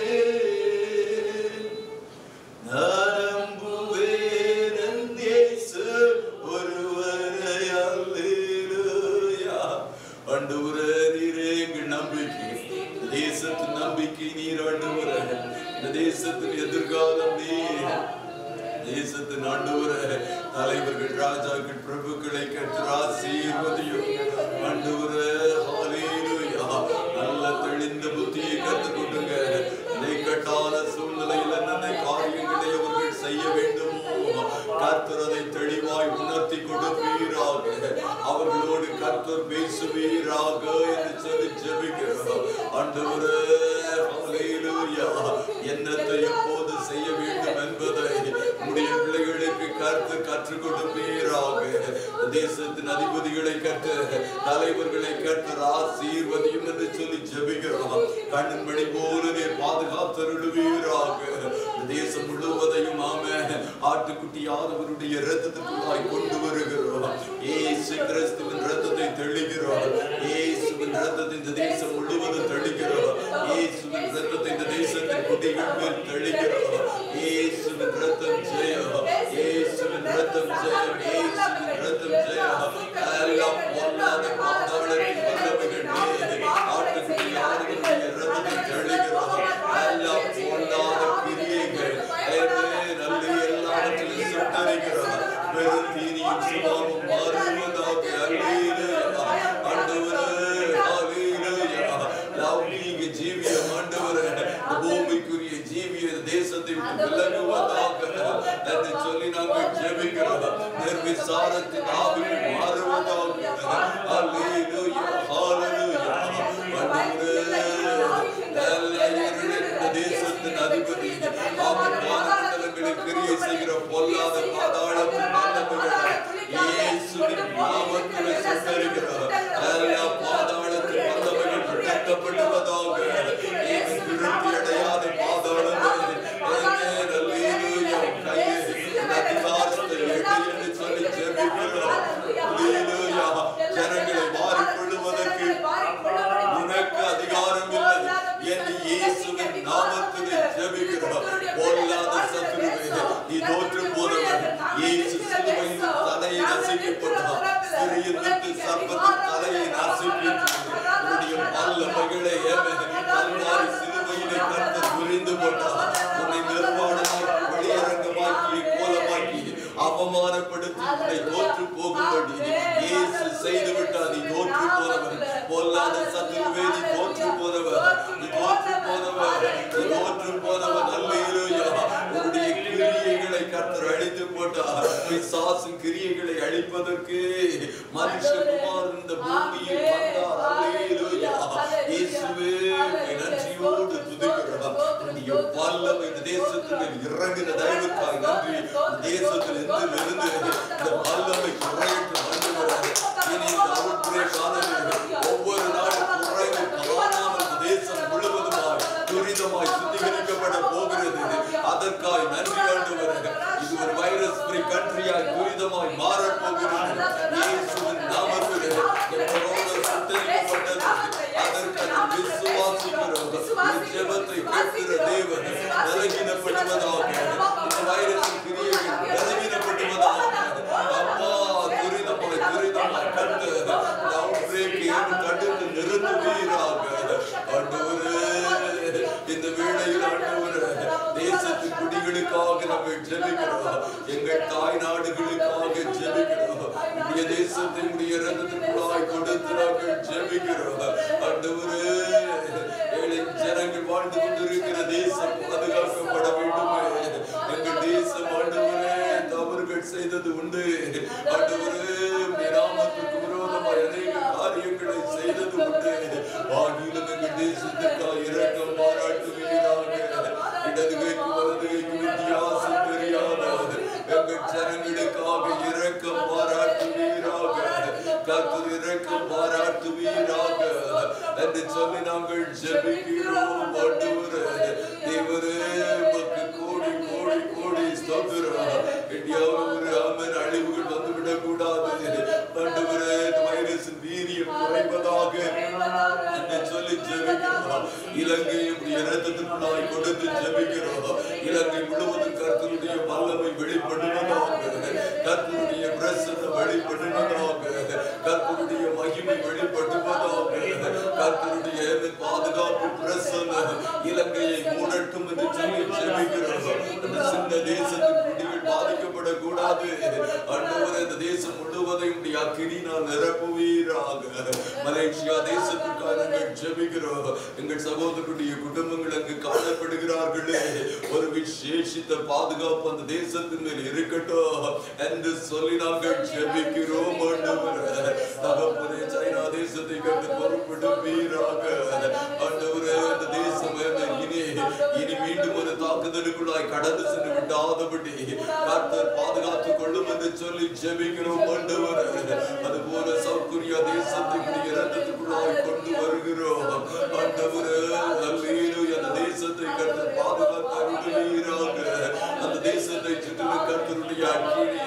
நான் நம்புவேன் என் இயேசு ஒருவரை அல்லேலூயா ஆண்டவரே நீரே எங்கள் நம்பிக்கை தேசத்தின் நம்பிக்கை நீர் ஆண்டவரே இந்த தேசத்தின் எதிர்காலம் நீர் தேசத்தின் ஆண்டவரே தலைவர்கள் ராஜாக்கள் பிரபுக்களை கர்த்தர் ஆசீர்வதியும் ஆண்டவரே ஹல்லேலூயா நல்ல தெளிந்த புத்தியை கற்றுக் கொடுங்க இக்கட்டான சூழ்நிலையில் என்னென்ன காரியங்களை அவர்கள் செய்ய வேண்டுமோ கர்த்தர் அதை தெளிவாய் உணர்த்தி கொடுப்பீராக அவர்களோடு கர்த்தர் பேசுவீராக என்று சொல்லி ஜெபிக்கிறோம் ஆண்டவரே ஹல்லேலூயா என்னத்தை எப்போது செய்ய வேண்டும் என்பதை உடைய பிள்ளைகளுக்கு கர்த்தர் கற்றுக் கொடுப்பீராக தேசத்தின் அதிபதிகளை கர்த்தர் தலைவர்களை கர்த்தர் ஆசீர்வதியும் என்று சொல்லி ஜெபிக்கிறோம் கண்ணின் மணி போல நீர் பாதுகாத்தருளுவீராக தேசம் முழுவதையும் ஆமென் ஆட்டுக்குட்டியானவருடைய இரத்தத்துக்குள்ளாய் கொண்டு வருகிறோம் இயேசு கிறிஸ்துவின் இரத்தத்தை தெளிக்கிறோம் இயேசுவின் இரத்தத்தை இந்த தேசம் முழுவதும் தெளிக்கிறோம் இயேசுவின் இரத்தத்தை இந்த தேசத்தின் குடிகள் மேல் தெளிக்கிறோம் இயேசுவின் இரத்தம் ஜெயம் இயேசுவின் இரத்தம் ஜெயம் இயேசுவின் இரத்தம் ஜெயம் எல்லாம் பொல்லாத பாதாளத்தின் வல்லமைகள் நீர் ஆட்டுக்குட்டியானவருடைய இரத்தத்தை தெளிக்கிறோம் எல்லாம் பொல்லாத கிரியைகள் நல்ல எல்லாவற்றிலும் சுட்டரிக்கிறோம் வெறும் தீனியும் சுபாவம் மாறுவதாக அல்லேலூயா ஆண்டவரே ஹல்லேலூயா லௌகிக ஜீவியம் ஆண்டவரே பூமிக்குரிய ஜீவிய தேசத்தை விட்டு விலகுவதாக என்று சொல்லி நாங்கள் ஜெபிக்கிறோம் நிர்விசாரத்தின் ஆவிகள் மாறுவதாக அல்லேலூயா ஹல்லேலூயா ஆண்டவரே இந்த தேசத்தின் அதிபதி அவர் வானமண்டலங்களில் கிரியை செய்கிற பொல்லாத பாதாளத்தின் வல்லமைகளை இயேசுவின் நாமத்திலே சுட்டரிக்கிறோம் எல்லா பாதாளத்தின் வல்லமைகள் விடுவிக்கப்படுவதாக ஏன் விருத்தி அடையாத பாதாளங்கள் அல்லேலூயா கையை அதிகாரத்தை எடு என்று சொல்லி ஜெபிக்கிறோம் அல்லேலூயா ஜனங்களை மாறிக்கொள்வதற்கு உனக்கு அதிகாரம் இல்லை என்று இயேசுவின் நாமத்திலே ஜெபிக்கிறோம் பொல்லாத சத்துருவே நீ தோற்று போனவன் இயேசு சிலுவையில் தலையை நசுக்கப்பட்டார் சிறியில் விட்டு சர்ப்பத்தின் தலையை நசுக்கிட்டு உன்னுடைய வல்லமைகளை கல்வாரி சிலுவையிலே கர்த்தர் புரிந்து போட்டார் உன்னை நிர்வாணமாக்கி வெளியரங்கமாக்கி கோலமாக்கி அவமானப்படுத்தி உன்னை தோற்று போகும்படி இயேசு செய்து விட்டார் நீ தோற்று போனவன் பொல்லாத சத்துருவே நீ தோற்று போனவன் நீ தோற்று போனவன் நீ தோற்று போனவன் அல்லேலூயா உன்னுடைய கிரியைகளை கர்த்தர் அழித்து போட்டார் பிசாசின் கிரியைகளை அழிப்பதற்கு மனுஷகுமார் இந்த பூமியில் வந்தார் அல்லேலூயா இயேசுவே நன்றியோடு துதிக்கிறோம் உன்னுடைய வல்லமை இந்த தேசத்தின் மேல் இறங்கின தயவுக்காக நன்றி தேசத்தில் இருந்து இருந்து இந்த வல்லமை குறையற்று வந்துவிடாது இனி இந்த அருட்புரை காலங்களில் ஒவ்வொரு நாளும் குறைவு காணாமல் தேசம் முழுவதுமாய் துரிதமாய் சுத்திகரிக்கப்பட போகிறது அதற்காய் நன்றி ஆண்டவரே இது ஒரு வைரஸ் ஃப்ரீ கண்ட்ரியாய் துரிதமாய் மாறப் போகிறது இயேசுவின் நாமத்திலே கொரோனா சுத்திகரிக்கப்பட்டது அதற்கு விசுவாசிக்கிறோம் ஜெபத்தை கேட்கிற தேவன் வேளையில் ஆண்டவரே தேசத்து குடிகளுக்காக நாங்கள் ஜெபிக்கிறோம். எங்கள் தாய் நாடுகளுக்காக ஜெபிக்கிறோம். இந்த தேசத்தை உடைய இரத்தத்திற்குள்ளாய் கொடுத்து நாங்கள் ஜெபிக்கிறோம். ஆண்டவரே ஏழை ஜனங்கள் வாழ்ந்து கொண்டிருக்கிற தேசம் பாதுகாக்கப்பட வேண்டுமே. எங்கள் தேசம் ஆண்டவரே தவறுகள் செய்தது உண்டு. ஆண்டவரே நாமத்துக்கு விரோதமாக அநேக காரியங்களை செய்தது உண்டு. ஆகிலும் எங்கள் தேசத்திற்காக இரக்கம் பாராட்டுவீராக. இடதுகைக்கு வலதுகைக்கு வித்தியாசம் தெரியாத எங்கள் ஜனங்களுக்காக இரக்கம் பாராட்டுவீராக. கர்த்தர் இரக்கம் பாராட்டுவீராக என்று சொல்லி நாங்கள் ஜெபிக்கிறோம். ஆண்டவரே தேவரே உமக்கு கோடி கோடி கோடி ஸ்தோத்திரம். இந்தியாவில் ஒரு ஆமென் அழிவுகள் வந்துவிடக் கூடாது. ஆண்டவரே இந்த வைரஸின் வீரியம் குறைவதாக என்று சொல்லி ஜெபிக்கிறோம். இலங்கையும் இரத்தத்திற்குள்ளாய் கொடுத்து ஜெபிக்கிறோம். இலங்கை முழுவதும் கர்த்தருடைய வல்லமை வெளிப்படுவதாக, கர்த்தருடைய பிரசன்னம் வெளிப்படுவதாக, கர்த்தருடைய மகிமை வெளிப்படுவதாக, கர்த்தருடைய பாதுகாப்பு பிரசன்னம் இலங்கையை மூடட்டும் என்று சொல்லி ஜெபிக்கிறோம். இந்த சின்ன தேசத்தின் குடிகள் பாதிக்கப்படக்கூடாது. ஆண்டவரே இந்த தேசம் முழுவதையும் அக்கினியால் நிரப்புவீராக. மலேசியா தேசத்துக்காக நாங்கள் ஜெபிக்கிறோம். எங்கள் சகோதரருடைய குடும்பங்கள் அங்கு காணப்படுகிறார்களே, ஒரு விசேஷித்த பாதுகாப்பு அந்த தேசத்தின் மேல் இருக்கட்டும் என்று சொல்லி நாங்கள் ஜெபிக்கிறோம். ஆண்டவரே தகப்பனே சைனா தேசத்தை கண்டு பொறுப்பெடுப்பீராக. ஆண்டவரே அந்த தேசம் இனி இனி மீண்டும் ஒரு தாக்குதலுக்குள்ளாய் கடந்து சென்று விடாதபடி கர்த்தர் பாதுகாத்துக் கொள்ளும் என்று சொல்லி ஜெபிக்கிறோம். ஆண்டவரே அதுபோல சவுத் கொரியா தேசத்தை இரத்தத்துக்குள்ளாய் கொண்டு வருகிறோம். ஆண்டவரே அல்லேலூயா அந்த தேசத்தை கர்த்தர் பாதுகாத்து அருள்வீராக. அந்த தேசத்தை சுற்றிலும் கர்த்தருடைய அக்கினி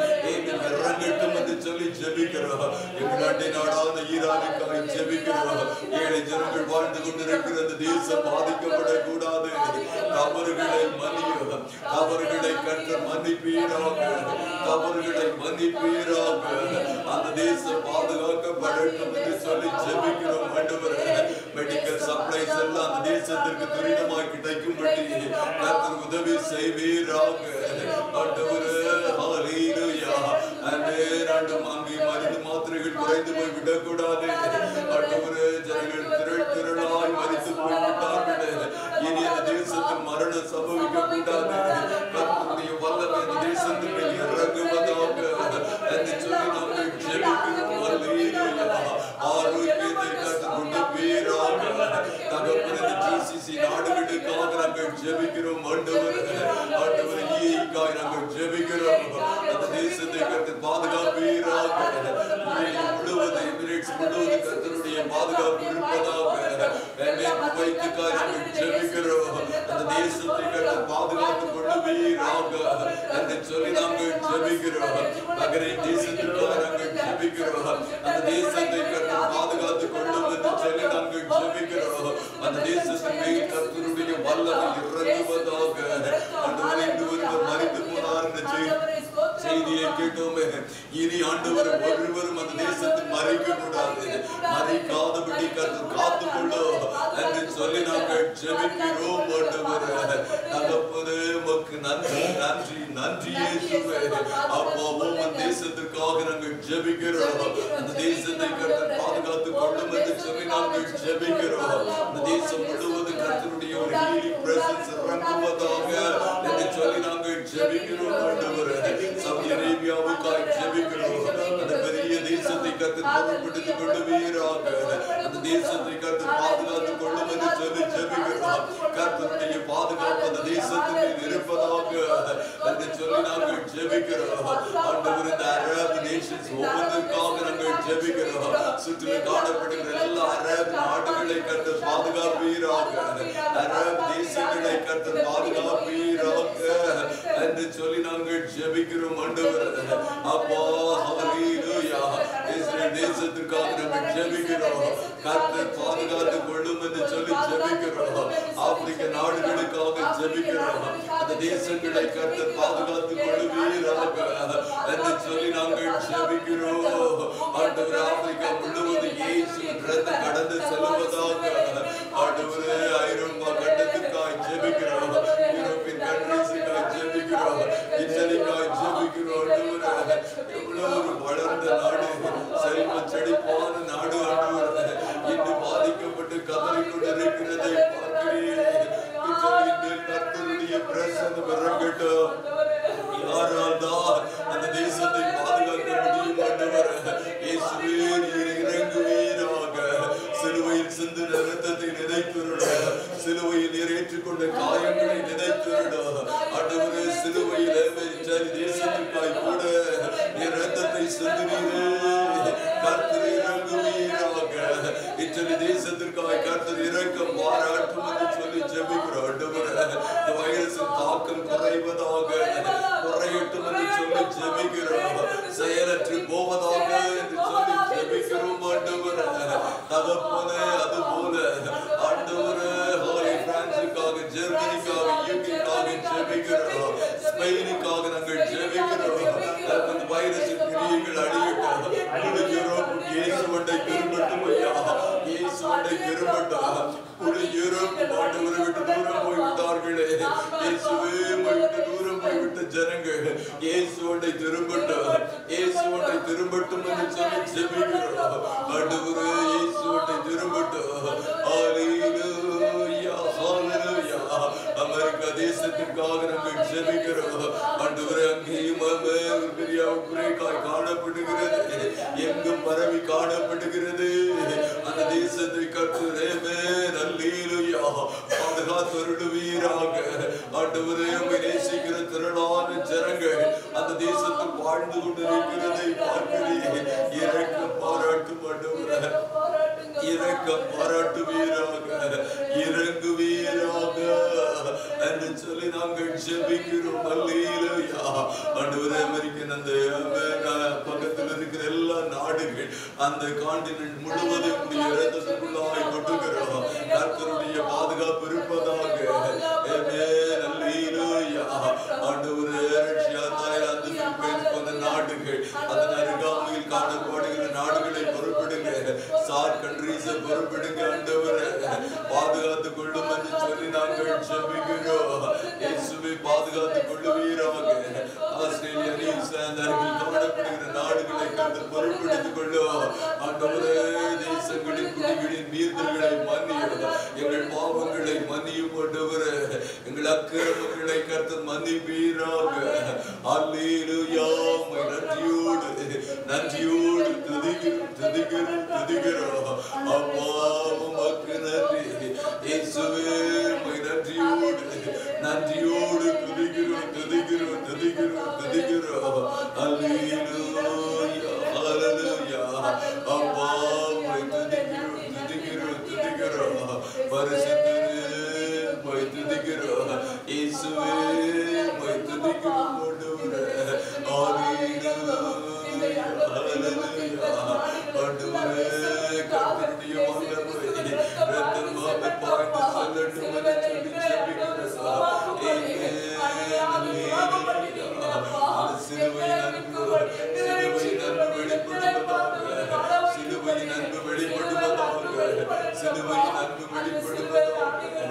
இறங்கட்டும் என்று சொல்லி ஜெபிக்கிறோம். எங்கள் நாட்டை நாடாத ஈரானுக்காய் ஜெபிக்கிறோம். ஏழை ஜனங்கள் வாழ்ந்து கொண்டிருக்கிற அந்த தேசம் பாதிக்கப்படக்கூடாது. தவறுகளை மன்னியும், தவறுகளை கர்த்தர் மன்னிப்பீராக, தவறுகளை மன்னிப்பீராக. அந்த தேசம் பாதுகாக்கப்படட்டும் என்று சொல்லி ஜெபிக்கிறோம். ஆண்டவரே மெடிக்கல் சப்ளைஸ் எல்லாம் அந்த தேசத்திற்கு துரிதமாய் கிடைக்கும்படி கர்த்தர் உதவி செய்வீராக. ஆண்டவரே ஹல்லேலூயா. ஆமென். ஆண்டவரே அங்கே மருந்து மாத்திரைகள் குறைந்து போய் விடக்கூடாது. ஆண்டவரே ஜனங்கள் திரள் திரளாய் மரித்து போய்விட்டார்கள். இனி அந்த தேசத்தில் மரணம் சம்பவிக்க கூடாது. கர்த்தருடைய வல்லமை அந்த தேசத்தின் மேல் இறங்குவதாக என்று சொல்லி நாங்கள் ஜெபிக்கிறோம். ஹல்லேலூயா. ஆரோக்கியத்தை கர்த்தர் கொடுப்பீராக. தகப்பனே ஜிசிசி நாடுகளுக்காக நாங்கள் ஜெபிக்கிறோம். ஆண்டவரே ஆண்டவரே ஈக்காய் நாங்கள் ஜெபிக்கிறோம். அந்த தேசத்தை கர்த்தர் பாதுகாப்பீராக. முழுவதும் எமிரேட்ஸ் முழுவதும் கர்த்தருடைய பாதுகாப்பு இருப்பதாக. குவைத்துக்காய் நாங்கள் ஜெபிக்கிறோம். அந்த தேசத்தை கர்த்தர் பாதுகாத்துக் கொள்ளுவீராக என்று சொல்லி நாங்கள் ஜெபிக்கிறோம். நகரின் தேசத்திற்காக நாங்கள் ஜெபிக்கிறோம். அந்த தேசத்தை கர்த்தர் பாதுகாத்துக் கொள்ளும் என்று சொல்லி நாங்கள் ஜெபிக்கிறோம். அந்த தேசத்தின் மேல் கர்த்தருடைய வல்லமை இறங்குவதாக. ஆண்டவரே ஒருவர் மரித்து போனார் என்ற செய்தியை கேட்டோமே. இனி ஆண்டவர் ஒருவரும் அந்த தேசத்தில் மறைக்க கூடாது. மறைக்காதபடி கர்த்தர் காத்துக் கொள்ளும் என்று சொல்லி நாங்கள் ஜெபிக்கிறோம். ஆண்டவரே தகப்பனே உமக்கு நன்றி நன்றி நன்றி இயேசுவே. அப்பா உம்ம தேசத்திற்காக நாங்கள் ஜெபிக்கிறோம். அந்த தேசத்தை கர்த்தர் பாதுகாத்துக் கொள்ளும் என்று சொல்லி நாங்கள் ஜெபிக்கிறோம். அந்த தேசம் முழுவதும் கர்த்தருடைய ஒரு ஹீலிங் பிரசன்ஸ் இறங்குவதாக என்று சொல்லி நாங்கள் ஜெபிக்கிறோம். ஆண்டவரே சவுதி அரேபியாவுக்காய் ஜெபிக்கிறோம். அந்த பெரிய தேசத்தை கர்த்தர் பொறுப்பெடுத்துக் கொள்ளுவீராக. அந்த தேசத்தை கர்த்தர் பாதுகாத்துக் கொள்ளும் என்று சொல்லி ஜெபிக்கிறோம். கர்த்தருடைய பாதுகாப்பு அந்த தேசத்தின் மேல் இருப்பதாக என்று சொல்லி நாங்கள் ஜெபிக்கிறோம். ஆண்டவரே இந்த அரபு நேஷன்ஸ் ஒவ்வொன்றுக்காக நாங்கள் ஜெபிக்கிறோம். சுற்றிலும் காணப்படுகிற எல்லா அரபு நாடுகளை கர்த்தர் பாதுகாப்பீராக. அரபு தேசங்களை கர்த்தர் பாதுகாப்பீராக என்று சொல்லி நாங்கள் ஜெபிக்கிறோம். ஆண்டவரே அப்பா ஹல்லேலூயா. இஸ்ரேல் தேசத்திற்காக நாங்கள் ஜெபிக்கிறோம். கர்த்தர் பாதுகாத்துக் கொள்ளும் என்று சொல்லி ஜெபிக்கிறோம். ஆப்பிரிக்க நாடுகளுக்காக ஜெபிக்கிறோம். அந்த தேசங்களை கர்த்தர் பாதுகாத்துக் கொள்வீராக என்று சொல்லி நாங்கள் ஜெபிக்கிறோம். ஆண்டவரே, ஆப்பிரிக்கா முழுவதும் இயேசுவின் இரத்தம் கடந்து செல்வதாக. ஆண்டவரே, ஐரோப்பா கண்டத்துக்காய் ஜெபிக்கிறோம். யூரோப்பியன் கண்ட்ரீஸுக்காய் ஜெபிக்கிறோம். இத்தாலிக்காய் ஜெபிக்கிறோம். ஆண்டவரே, எவ்வளவு ஒரு வளர்ந்த நாடு, செல்வ செழிப்பான நாடு ஆண்டவரே, இன்று பாதிக்கப்பட்டு கதறிக் கொண்டிருக்கிறதை பார்க்கிறேன். கர்த்தருடைய பிரசன்னம் இறங்கட்டும். யாரால் தான் அந்த தேசத்தை பாதுகாக்க முடியும் ஆண்டவரே? இயேசுவே, நீர் இறங்குவீராக. சிலுவையில் சிந்தின இரத்தத்தை நினைத்திருட, சிலுவையில் நீர் ஏற்றுக்கொண்ட காயங்களை நினைத்திருட. ஆண்டவரே, சிலுவையில் இத்தாலி தேசத்திற்காய் கூட நீர் இரத்தத்தை சிந்தினீரே. கர்த்தர் இறங்குவீராக. இத்தாலி தேசத்திற்காய் கர்த்தர் இரக்கம் பாராட்டும் என்று சொல்லி ஜெபிக்கிறோம். ஆண்டவரே, இந்த வைரஸின் தாக்கம் குறைவதாக, குறையட்டும் என்று சொல்லி ஜெபிக்கிறோம். செயலற்று போவதாக என்று சொல்லி ஜெபிக்கிறோம். ஆண்டவரே, தகப்பனே, அதுபோல ஆண்டவரே, பிரான்சுக்காக, ஜெர்மனிக்காக, யூகேக்காக ஜெபிக்கிறோம். ஸ்பெயினுக்காக நாங்கள் ஜெபிக்கிறோம். அந்த வைரஸின் கிரியைகள் அழியட்டும். முழு யூரோப் இயேசுவண்டை திரும்பட்டும் ஐயா. இயேசுவண்டை திரும்பட்டும். முழு யூரோப் ஆண்டவரை விட்டு தூரம் போய்விட்டார்களே. இயேசுவே, விட்டு தூரம் போய்விட்ட ஜனங்கள் இயேசுவண்டை திரும்பட்டும். இயேசுவண்டை திரும்பட்டும் என்று சொல்லி ஜெபிக்கிறோம். ஆண்டவரே, இயேசுவண்டை திரும்பட்டும். ஹல்லேலூயா, ஹல்லேலூயா. அமெரிக்கா தேசத்திற்காக நாங்கள் ஜெபிக்கிறோம். ஆண்டவரே, அங்கேயும் குறைகாய் காணப்படுகிறது, எங்கும் பரவி காணப்படுகிறது. அந்த தேசத்தை கர்த்தரே அல்லேலூயா பாதுகாத்தருளுவீராக. ஆண்டவரே, உம்மை நேசிக்கிற திரளான ஜனங்கள் அந்த தேசத்தில் வாழ்ந்து கொண்டிருக்கிறதை பார்க்கிறேன். இரக்கம் பாராட்டும் ஆண்டவரே, இரக்கம் பாராட்டுவீராக, இறங்குவீராக என்று சொல்லி நாங்கள் ஜெபிக்கிறோம். அல்லேலூயா. ஆண்டவரே, அமெரிக்கன் அந்த பக்கத்தில் இருக்கிற எல்லா நாடுகள், அந்த காண்டினென்ட் முழுவதும் இரத்தத்துக்குள்ளாய் கொட்டுகிறோம். கர்த்தருடைய பாதுகாப்பு இருப்பதாக. அல்லேலூயா. ஆண்டவரே, ரஷ்யா, தாய்லாந்து, பிலிப்பைன்ஸ் போன்ற நாடுகள், அதன் அருகாமையில் காணப்படுகிற நாடுகளை பொறுப்பிடுங்க. சார் கண்ட்ரீஸை பொறுப்பிடுங்க. ஆண்டவரே, பாதுகாத்துக் கொள்ளும் என்று சொல்லி நாங்கள் ஜெபிக்கிறோம். இயேசுவை பாதுகாத்துக் கொள்ளுவீராக. ஆஸ்திரேலியா, நியூசிலாந்து அருகில் காணப்படுகிற நாடுகளை கர்த்தர் பொறுப்பெடுத்துக் கொள்ளும். ஆண்டவரே, தேசங்களின் குடிகளின் மீறுதல்களை மன்னியும். எங்கள் பாவங்களை மன்னியும் ஆண்டவரே. எங்கள் அக்கிரமங்களை கர்த்தர் மன்னிப்பீராக. அல்லேலூயா. நன்றியோடு நன்றியோடு துதிக்கிறோம் துதிக்கிறோம் துதிக்கிறோம். அப்பா, உமக்கு நன்றி. இயேசுவே, நன்றியோடு நன்றியோடு துதிக்கிறோம் துதிக்கிறோம் துதிக்கிறோம் துதிக்கிறோம். அல்லேலூயா, ஹல்லேலூயா. அப்பா, துதிக்கிறோம் துதிக்கிறோம் துதிக்கிறோம். பரிசுத்தரே, துதிக்கிறோம். இயேசுவே, துதிக்கிறோம் ஆண்டவரே. அல்லேலூயா, ஹல்லேலூயா. ஆண்டவரே, கர்த்தருடைய வல்லமை இரத்தமாக பாய்ந்து செல்லட்டும் என்று சொல்லி ஜெபிக்கிறோம். சிலுவையின் அன்பு சிலுவையின் அன்பு வெளிப்படுவதாக. சிலுவையின் அன்பு வெளிப்படுவதாக. சிலுவையின் அன்பு வெளிப்படுவதாக.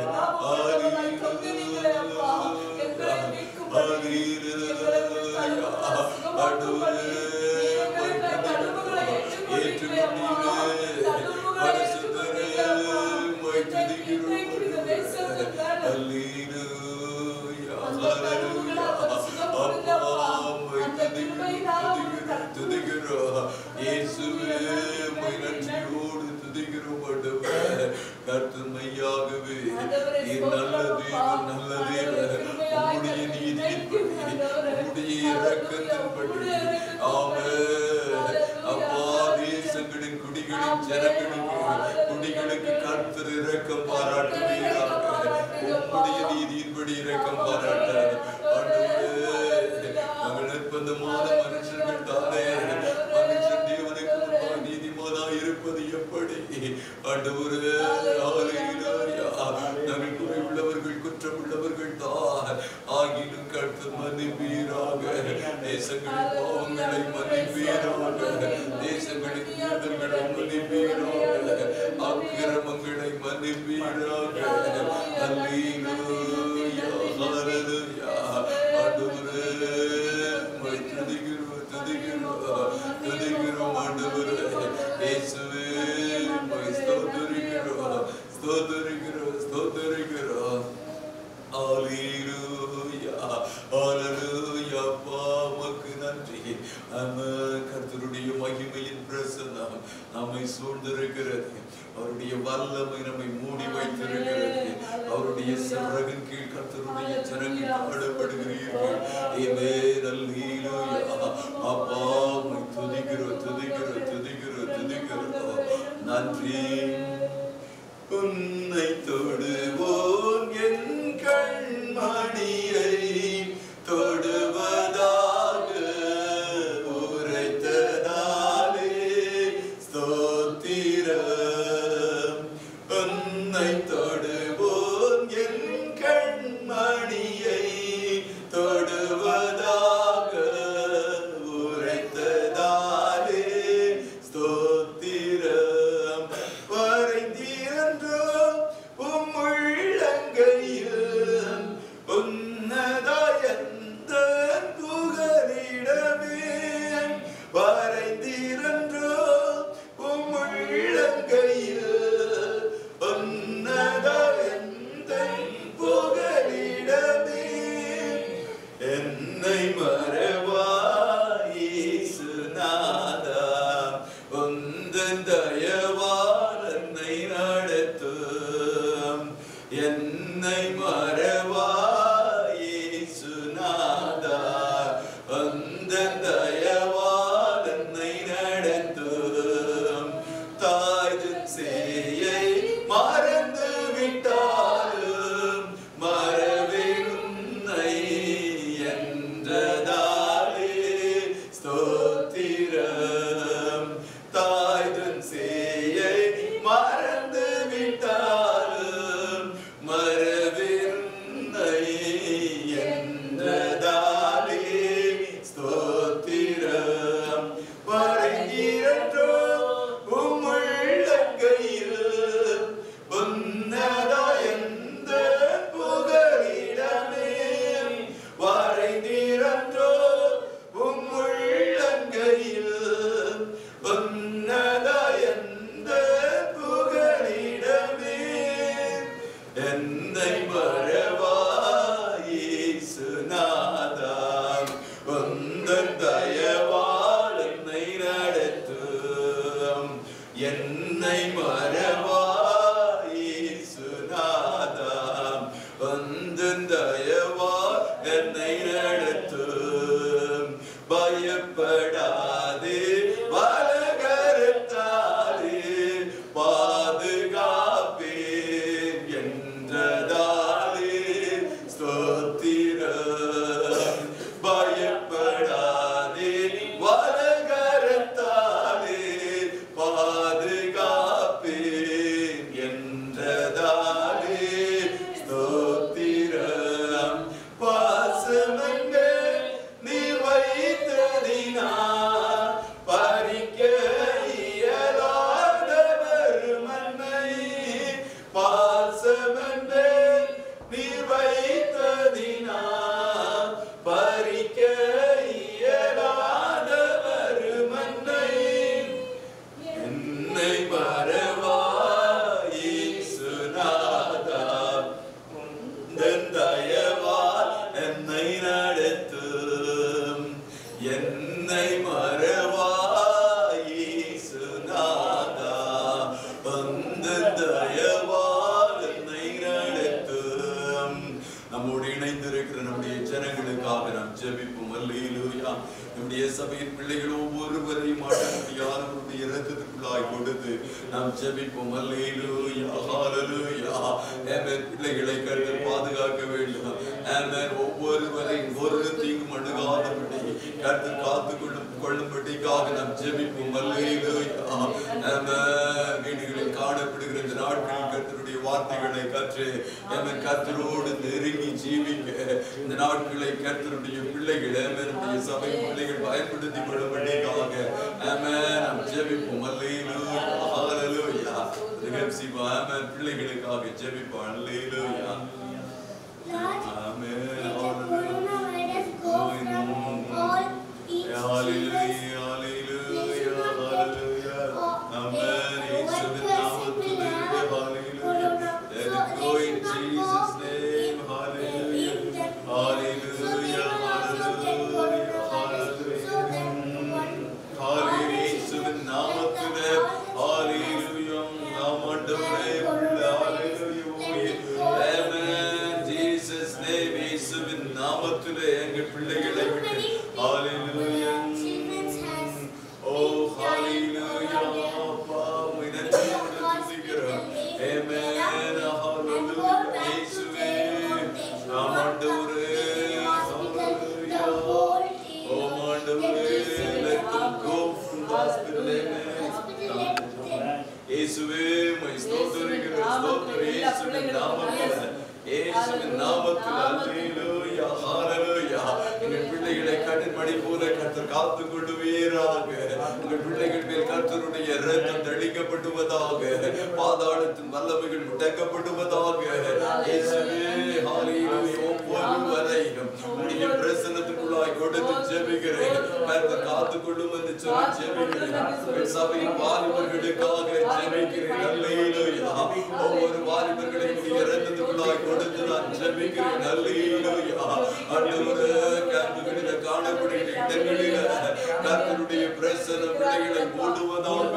கர்த்தமையாகவே நல்ல தேவன், நல்ல தேவன். உம்முடைய நீதியின்படி, உம்முடைய இரக்கத்தின்படி, ஆமென். அப்பா, தேசங்களின் குடிகளின் ஜனங்களுக்கு குடிகளுக்கு கர்த்தர் இரக்கம் பாராட்டுவீராக. உம்முடைய நீதியின்படி இரக்கம் பாராட்ட நாங்கள் நிர்பந்தமான மனுஷர்கள் தானே. மனுஷன் தேவனுக்கு முன்பாக நீதிமானாய் இருப்பது எப்படி? ஆண்டவரே, அல்லேலூயா. உள்ளவர்கள் தான். ஆகிலும் கர்த்தர் மன்னிப்பீராக. தேசங்களின் பாவங்களை மன்னிப்பீராக. தேசங்களின் மீறல்களை மன்னிப்பீராக. அக்கிரமங்களை மன்னிப்பீராக. அல்லேலூயா ஹல்லேலூயா. ஆண்டவரே உம்மை துதிக்கிறோம் துதிக்கிறோம் துதிக்கிறோம் ஆண்டவரே. இயேசுவே உம்மை ஸ்தோத்திரிக்கிறோம் ஸ்தோத்திரிக்கிறோம் ஸ்தோத்திரிக்கிறோம். ஹல்லேலூயா ஹல்லேலூயா. அப்பா உமக்கு நன்றி. ஆமென். கர்த்தருடைய மகிமையின் பிரசன்னம் நம்மை சூழ்ந்திருக்கிறது. அவருடைய வல்லமை நம்மை மூடி வைத்திருக்கிறது. அவருடைய சிறகின் கீழ் கர்த்தருடைய ஜனங்கள் ஆடப்படுகிறீர்கள். ஆமென். அல்லேலூயா. அப்பா உம்மை துதிக்கிறோம் துதிக்கிறோம் துதிக்கிறோம் துதிக்கிறோம். நன்றி. உன்னை தொடுவோம் என் கண்மணியை தொடுவதாக உரைத்ததாலே ஸ்தோத்திரம். உன்னை தொடுவோம் என் கண்மணியை தொடுவதாக உரைத்ததாலே ஸ்தோத்திரம். வரைந்திருந்தோ உம் உள்ளங்கையில் உன்னதயந்த புகலிடமே. வரைந்திருந்தோ உம் உள்ளங்கையில் உன்னதயந்த புகலிடமே. என்னை மறவாய் இயேசுநாதா. உந்தன் தயவால் என்னை நடத்தும். என்னை மறவாய் இயேசுநாதா. உந்தன் தயவால் என்னை நடத்தும். தாய்தன் சேயை மறந்து விட்டாலும் மறவேன் உன்னை என்றதாலே ஸ்தோத்திரம். தாய்தன் சேயை மறந்து விட்டாலும் மறவேன் உன்னை என்றதாலே ஸ்தோத்திரம். வரைகிறன்றோ உம் உள்ளங்கையில் உன்னதயந்த புகலிடமே. வரைகிறன்றோ உம் உள்ளங்கையில் உன்னதயந்த புகலிடமே. என்னை மறவாய் இயேசுநாதா. உந்தன் தயவால் என்னை நடத்தும். என்னை மறவாய் இயேசுநாதா. உந்தன் தயவால் என்னை நடத்தும். பயப்படாதே வலகரத்தாலே பாதுகாப்பேன் என்றதாலே ஸ்தோத்திரம். பயப்படாதே வலகரத்தாலே பாதுகாப்பேன் என்றதாலே ஸ்தோத்திரம். பாசமெங்கே நீ வைத்ததினா பறிக்க இயலாத வருமன்னை. பாசமெங்கே நீ வைத்ததினா பறிக்க இயலாத வருமன்னை. என்னை மறவாய் இயேசுநாதா. உந்தன் தயவால் என்னை நடத்தும். என்னை மறவாய் இயேசுநாதா. உந்தன் தயவால் என்னை நடத்தும். நம்மோடு இணைந்திருக்கிற நம்முடைய ஜனங்களுக்காக நாம் ஜெபிப்போம். அல்லேலூயா. நம்முடைய சபையின் பிள்ளைகள் ஒவ்வொருவரையும் ஆண்டவருடைய இரத்தத்துக்குள்ளாய் கொடுத்து நாம் ஜெபிப்போம். அல்லேலூயா ஹல்லேலூயா. ஆமென். பிள்ளைகளை கர்த்தர் பாதுகாக்க வேண்டும். ஆமென். ஒவ்வொருவரையும் ஒரு தீங்கும் அணுகாதபடி கர்த்தர் காத்துக் கொள்ளும் கொள்ளும்படிக்காக நாம் ஜெபிப்போம். அல்லேலூயா. ஆமென். வீடுகளில் காணப்படுகிற இந்த நாட்களில் கர்த்தருடைய வார்த்தைகளை கற்று ஆமென் கர்த்தரோடு நெருங்கி இந்த நாட்களை கர்த்தருடைய பிள்ளைகள் ஆமென் சபை பிள்ளைகள் பயன்படுத்திக் கொள்ளும்படியாக ஆமென் நாம் ஜெபிப்போம். அல்லேலூயா ஹalleluya. தேவசிவா ஆமென் பிள்ளைகளுக்காக ஜெபிப்போம். அல்லேலூயா ஆமென் ஹalleluya ஹalleluya ஹalleluya ஆமென் இயேசுவின் நாமத்திலே ஹalleluya let it go in Jesus name hallelujah hallelujah hallelujah hallelujah இயேசுவின் நாமத்திலே hallelujah நாம் ஆண்டவரே hallelujah amen Jesus name இயேசுவின் நாமத்திலே எங்கள் பிள்ளைகளை விட்டு hallelujah oh hallelujah அப்பா உம்மை நன்றியோடு துதிக்கிறோம் amen hallelujah இயேசுவே நாம் ஆண்டவரே hallelujah oh ஆண்டவரே let them go from the hospital amen இயேசுவே உம்மை ஸ்தோத்திரிக்கிறோம் ஸ்தோத்திரம் இயேசுவின் நாமத்திலே இயேசுவின் நாமத்தில் அல்லேலூயா ஹalleluya எங்கள் பிள்ளைகளை கண்ணின் மணி போல கர்த்தர் காத்துக் கொள்ளுவீராக எங்கள் பிள்ளைகள் மேல் கர்த்தருடைய இரத்தம் தெளிக்கப்படுவதாக பாதாளத்தின் வல்லமைகள் முடக்கப்படுவதாக இயேசுவே ஹalleluya ஒவ்வொருவரையும் உம்முடைய பிரசன்னத்துக்குள்ளாய் கொடுத்து ஜெபிக்கிறேன் கர்த்தர் காத்துக் கொள்ளும் என்று சொல்லி ஜெபிக்கிறேன் சபையின் வாலிபர்களுக்காக ஜெபிக்கிறேன் அல்லேலூயா ஒவ்வொரு வாலிபர்களையும் உம்முடைய இரத்தத்துக்குள்ளாய் கொடுத்து நான் ஜெபிக்கிறேன் அல்லேலூயா ஆண்டவரே கர்த்தருடைய காணப்படுகிற இடங்களில் கர்த்தருடைய பிரசன்னம் பிள்ளைகளை மூடுவதாக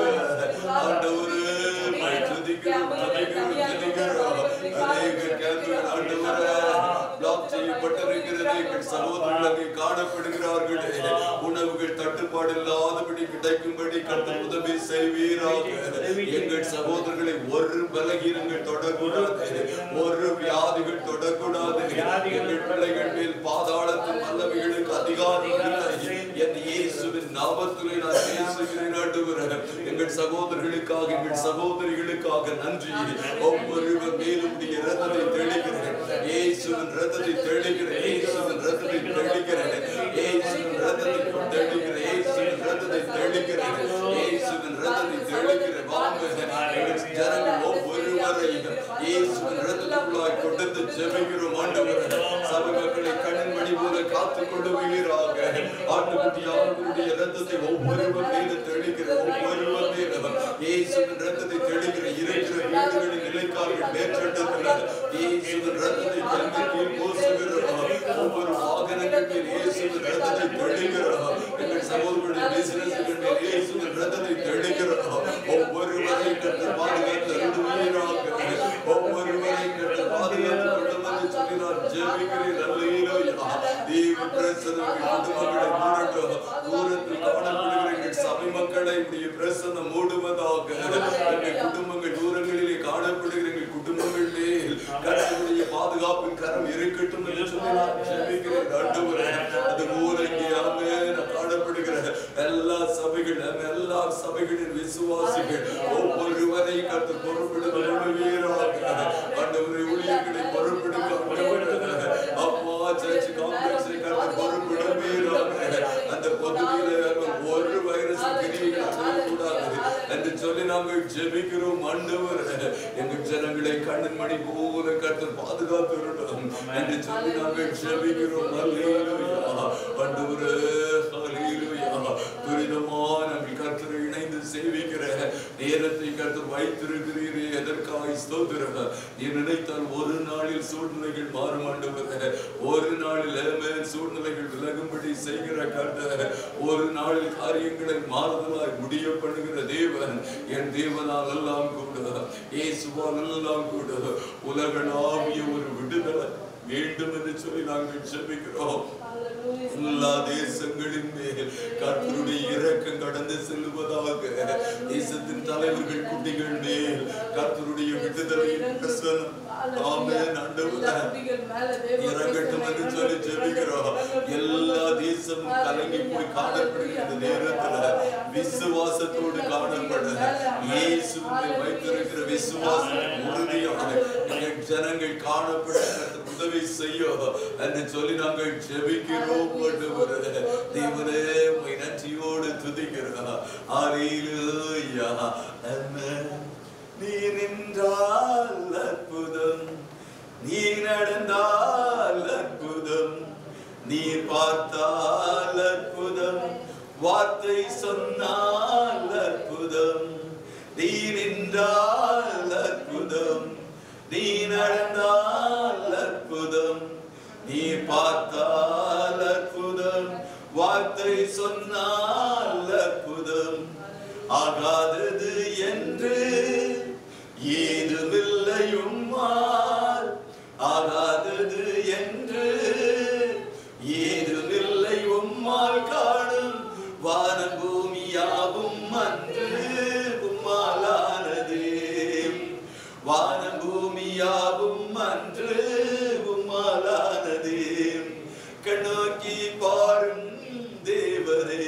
ஆண்டவரே மை துதிக்கிறோம் துதிக்கிறோம் துதிக்கிறோம் அநேக கர்த்தர் ஆண்டவரே பிளாக் செய்யப்பட்டிருக்கிறது எங்கள் சகோதரர்கள் காணப்படுகிறார்களே உணவுகள் தட்டுப்பாடு இல்லாதபடி கிடைக்கும்படி கர்த்தர் உதவி செய்வீராக எங்கள் சகோதரர்களை ஒரு பலகீனங்கள் தொடக்கூடாது ஒரு வியாதிகள் தொடக்கூடாது எங்கள் பிள்ளைகள் மேல் பாதாளத்தின் வல்லமைகளுக்கு அதிகாரம் இல்லை என் இயேசுவின் நாமத்திலே நான் பேசுகிறேன் ஆண்டவரே எங்கள் சகோதரர்களுக்காக எங்கள் சகோதரிகளுக்காக நன்றி ஒவ்வொருவர் மேலும் இரத்தத்தை தெளிக்கிறேன் இயேசுவின் இரத்தத்தை தெளிக்கிறேன் இயேசுவின் இரத்தத்தை தெளிக்கிறேன் இயேசுவின் இரத்தத்தை தெளிக்கிறேன் இயேசுவின் இரத்தத்தை தெளிக்கிறேன் இயேசுவின் இரத்தத்தை தெளிக்கிறேன் வாங்க எங்கள் ஜனங்கள் ஒவ்வொருவரையும் இயேசுவின் இரத்தத்துக்குள்ளாய் கொடுத்து ஜெபிக்கிறோம் ஆண்டவரே சபை மக்களை கண்ணின் மணி போல காத்துக் கொள்ளுவீராக ஆட்டுக்குட்டியாருடைய இரத்தத்தை ஒவ்வொருவர் மீது தெளிக்கிற ஒவ்வொருவர் மீது இயேசுவின் இரத்தத்தை தெளிக்கிற இருக்கிற வீடுகளின் நிலைக்காரர்கள் மேற்சட்டத்தில் இயேசுவின் இரத்தத்தை கல்விக்கு பூசுகிறோம் ஒவ்வொரு வாகனங்கள் மேல் இயேசுவின் இரத்தத்தை தெளிக்கிறோம் எங்கள் சகோதரருடைய பிசினஸ்கள் மேல் இயேசுவின் இரத்தத்தை தெளிக்கிறோம் ஒவ்வொருவரை கற்று பாதுகாத்து அருள்வீராக ஒவ்வொருவரை கற்று பாதுகாத்து கொள்ளும் என்று சொல்லி நான் ஜெபிக்கிறேன் அல்லேலூயா தேவ பிரசன்னம் குடும்பங்களை மூடட்டும் தூரத்தில் காணப்படுகிற எங்கள் சபை மக்களை உடைய பிரசன்னம் மூடுவதாக எங்கள் குடும்பங்கள் தூரங்களிலே காணப்படுகிற எங்கள் குடும்பங்கள் மேல் கர்த்தருடைய பாதுகாப்பின் கரம் இருக்கட்டும் என்று சொல்லி நான் ஜெபிக்கிறேன் ஆண்டவரே அது போல இங்கே ஆமென் காணப்படுகிற எல்லா சபைகள் எல்லா சபைகளின் விசுவாசிகள் ஒவ்வொருவரை கர்த்தர் பொறுப்பெடுக்க ஆண்டவரே ஊழியர்களை பொறுப்பெடுக்க அப்பா சர்ச் காம்ப்ளெக்ஸை கர்த்தர் பொறுப்பெடுப்பீராக அந்த பகுதியில் ஒரு வைரஸ் கூடாது என்று சொல்லி நாங்கள் ஜெபிக்கிறோம் ஆண்டவரே எங்கள் ஜனங்களை கண்ணின் மணி போல கர்த்தர் பாதுகாத்து என்று சொல்லி நாங்கள் ஜெபிக்கிறோம் அல்லேலூயா ஆண்டவரே அல்லேலூயா துரிதமான நாங்கள் கர்த்தரை இணைந்து சேவிக்கிற நேரத்தை கர்த்தர் வைத்திருக்கிறீரே எதற்காக ஸ்தோத்திரம் நீ நினைத்தால் ஒரு நாளில் சூழ்நிலைகள் மாறும் ஆண்டவரே ஒரு நாளில் ஆமென் சூழ்நிலைகள் விலகும்படி செய்கிற கர்த்தர் ஒரு நாளில் காரியங்களை மாறுதலாய் முடிய பண்ணுகிற தேவன் என் தேவனால் எல்லாம் கூட இயேசுவால் எல்லாம் கூட உலகளாவிய ஒரு விடுதலை வேண்டும் என்று சொல்லி நாங்கள் ஜெபிக்கிறோம் எல்லா தேசங்களின் மேல் கர்த்தருடைய இரக்கம் கடந்து செல்வதாக தேசத்தின் தலைவர்கள் குட்டிகள் மேல் கர்த்தருடைய விடுதலையின் பிரசன்னம் ஆமென் ஆண்டவரே இறங்கட்டும் என்று சொல்லி ஜெபிக்கிறோம் எல்லா தேசமும் கலங்கி போய் காணப்படுகிற நேரத்துல விசுவாசத்தோடு காணப்பட இயேசுவை வைத்திருக்கிற விசுவாசம் உறுதியாக எங்கள் ஜனங்கள் காணப்பட உதவி செய்யும் என்று சொல்லி நாங்கள் ஜெபிக்கிறோம் ஆண்டவரே. தேவனே உம்மை நன்றியோடு துதிக்கிறோம். ஹல்லேலூயா. ஆமென். நீ நின்றால் அற்புதம், நீ நடந்தால் அற்புதம், நீ பார்த்தால் அற்புதம், வார்த்தை சொன்னால் அற்புதம். நீ நின்றால் அற்புதம், நீ நடந்தால் அற்புதம், நீ பார்த்தால் அற்புதம், வார்த்தை சொன்னால் அற்புதம். ஆகாதது என்று ஏதுமில்லை உம்மால், ஆகாதது என்று ஏதுமில்லை உம்மால். காணும் வானம் பூமி யாவும் அன்று உம்மாலானதே, வானம் பூமி யாவும் அன்று உம்மாலானதே. கண்ணோக்கி பாரும் தேவரே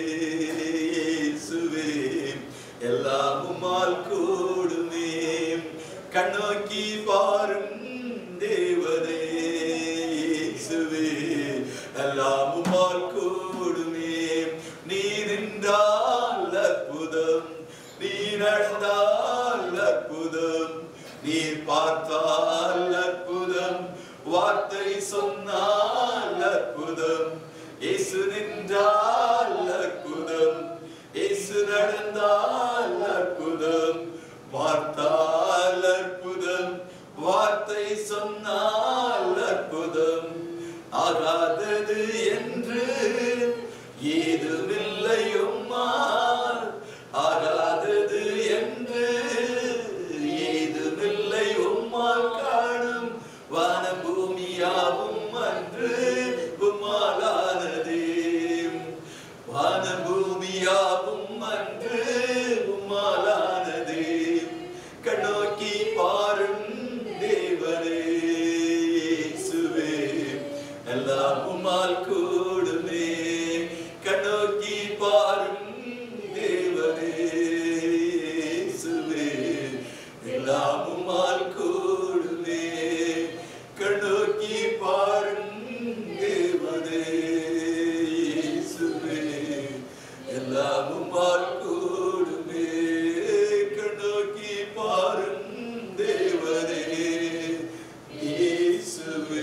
இயேசுவே, எல்லாம் உம்மால் கூடுமே. கண்ணோக்கி பாரும் தேவரே இயேசுவே, எல்லாம் உம்மால் கூடுமே. நீ நின்றால் அற்புதம், நீ நடந்தால் அற்புதம், நீ பார்த்தால் அற்புதம், வார்த்தை சொன்னால் அற்புதம். இயேசு நின்றால் அற்புதம், இயேசு நடந்தால் அற்புதம், பார்த்தால் அற்புதம், வார்த்தை சொன்னால் அற்புதம். ஆகாதது என்று ஏதுமில்லை உம்மால், ஆகாதது என்று ஏதுமில்லை உம்மால். காணும் வானம் பூமி யாவும் அன்று உம்மாலானதே, வானம் பூமி யாவும் அன்று உம்மாலானதே. கண்ணோக்கி பாரும் தேவரே இயேசுவே, எல்லாம் உம்மால் கூடுமே. கண்ணோக்கி பாரும் தேவரே இயேசுவே, எல்லாம் உம்மால் கூடுமே. கண்ணோக்கி பாரும் தேவரே இயேசுவே, எல்லாம் உம்மால் கூடுமே. கண்ணோக்கி பாரும் தேவரே இயேசுவே,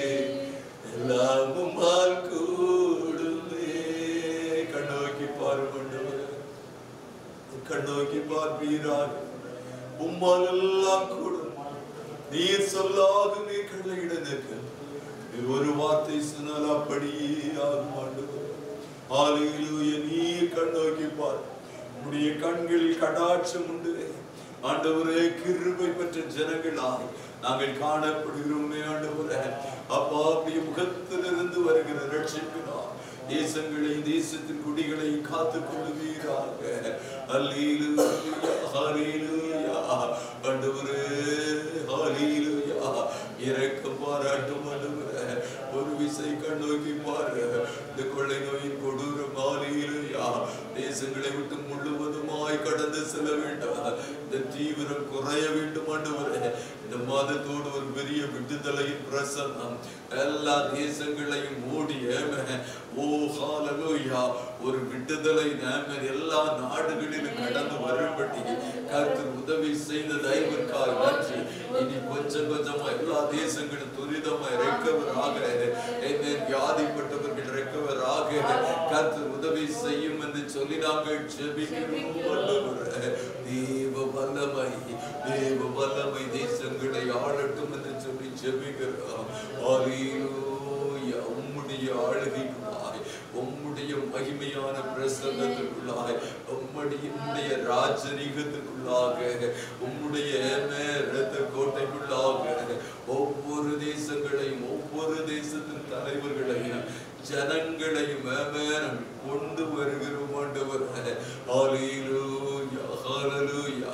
எல்லாம் உம்மால் கூடுமே. கண்ணோக்கி பாரும் ஆண்டவரே, கண்ணோக்கி பார்ப்பீராக. உம்மால் எல்லாம் கூடும். நீர் சொல்லாது நீ கட்டளையிட நிற்க. ஒரு வார்த்தை சொன்னால் அப்படியே ஆகும் ஆண்டவரே. ஹல்லேலூயா. நீர் கண்ணோக்கி பார். உம்முடைய கண்களில் கடாட்சம் உண்டு ஆண்டவரே. கிருபை பெற்ற ஜனங்களாய் நாங்கள் காணப்படுகிறோமே ஆண்டவரே. அப்பா, அப்படியே முகத்திலிருந்து வருகிற ரட்சிப்பினால் தேசங்களை, தேசத்தின் குடிகளை காத்துக் கொள்வீராக. ஹல்லேலூயா, ஹல்லேலூயா. ஆண்டவரே, ஹல்லேலூயா. இரக்கம் பாராட்டும் ஆண்டவரே. ஒரு விசை கண்ணோக்கி பாரு. இந்த கொள்ளை நோயின் கொடூரம் ஹல்லேலூயா தேசங்களை விட்டு முழுவதுமாய் கடந்து செல்ல வேண்டும். இந்த தீவிரம் குறைய வேண்டும் ஆண்டவரே. இந்த மாதத்தோடு ஒரு பெரிய விடுதலையின் பிரசன்னம் எல்லா தேசங்களையும் மூடிய ஓ ஹல்லேலூயா ஒரு விடுதலை நாம எல்லா நாடுகளிலும் கடந்து வரும்படி கர்த்தர் உதவி செய்த தயவிற்காக நன்றி. இனி கொஞ்சம் கொஞ்சமா எல்லா தேசங்களும் துரிதமாய் ரெக்கவர் ஆக, வியாதிப்பட்டவர்கள் ரெக்கவர் ஆக கர்த்தர் உதவி செய்யும் என்று சொல்லி நாங்கள் ஜெபிக்கிறோம். தேவ வல்லமை, தேவ வல்லமை தேசங்களை ஆளட்டும் என்று சொல்லி ஜெபிக்கிறோம். ஹல்லேலூயா. உம்முடைய ஆளுகைக்குள்ளாய், உம்முடைய மகிமையான பிரசன்னத்துக்குள்ளாய், உம்முடைய ராஜரீகத்துக்குள்ளாக, உம்முடைய இரத்த கோட்டைக்குள்ளாக ஒவ்வொரு தேசங்களையும், ஒவ்வொரு தேசத்தின் தலைவர்களையும், ஜனங்களையும் கொண்டு வருகிறோம் ஆண்டவரே. ஹல்லேலூயா, ஹல்லேலூயா.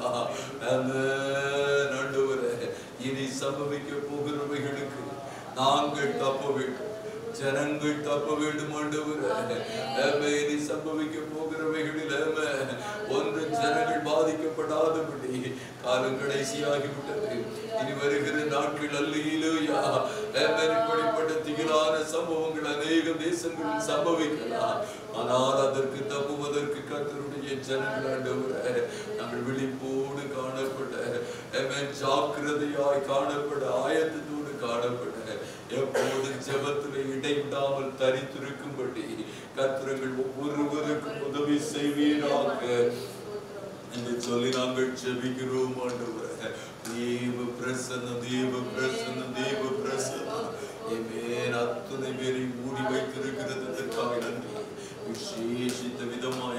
ஆமென் ஆண்டவரே. இனி சம்பவிக்க போகிறவைகளுக்கு நாங்கள் தப்ப வேண்டும், ஜனங்கள் தப்ப வேண்டும் ஆண்டவரே. இனி சம்பவிக்க போகிறவைகளில் ஒன்று ஜனங்கள் பாதிக்கப்படாதபடி காலம் கடைசியாகிவிட்டது. இனி வருகிற நாட்கள் ஹல்லேலூயா இப்படிப்பட்ட திகிலான சம்பவங்கள் அநேக தேசங்களில் சம்பவிக்கலாம். ஆனால் அதற்கு தப்புவதற்கு கர்த்தருடைய ஜனங்கள் ஆண்டவரே நாங்கள் விழிப்போடு காணப்பட, ஜாக்கிரதையாய் காணப்பட, ஆயத்தத்தோடு காணப்பட, எப்போது ஜெபத்திலே இடைவிடாமல் தரித்திருக்கும்படி கர்த்தர்கள் ஒவ்வொருவருக்கும் உதவி செய்வீராக என்று சொல்லி நாங்கள் ஜெபிக்கிறோம் ஆண்டவரே. தேவ பிரசன்னம், தேவ பிரசன்னம், தேவ பிரசன்னம் எமேன் அத்துணை பேரை மூடி வைத்திருக்கிறதற்காக நன்றி. விசேஷித்த விதமாய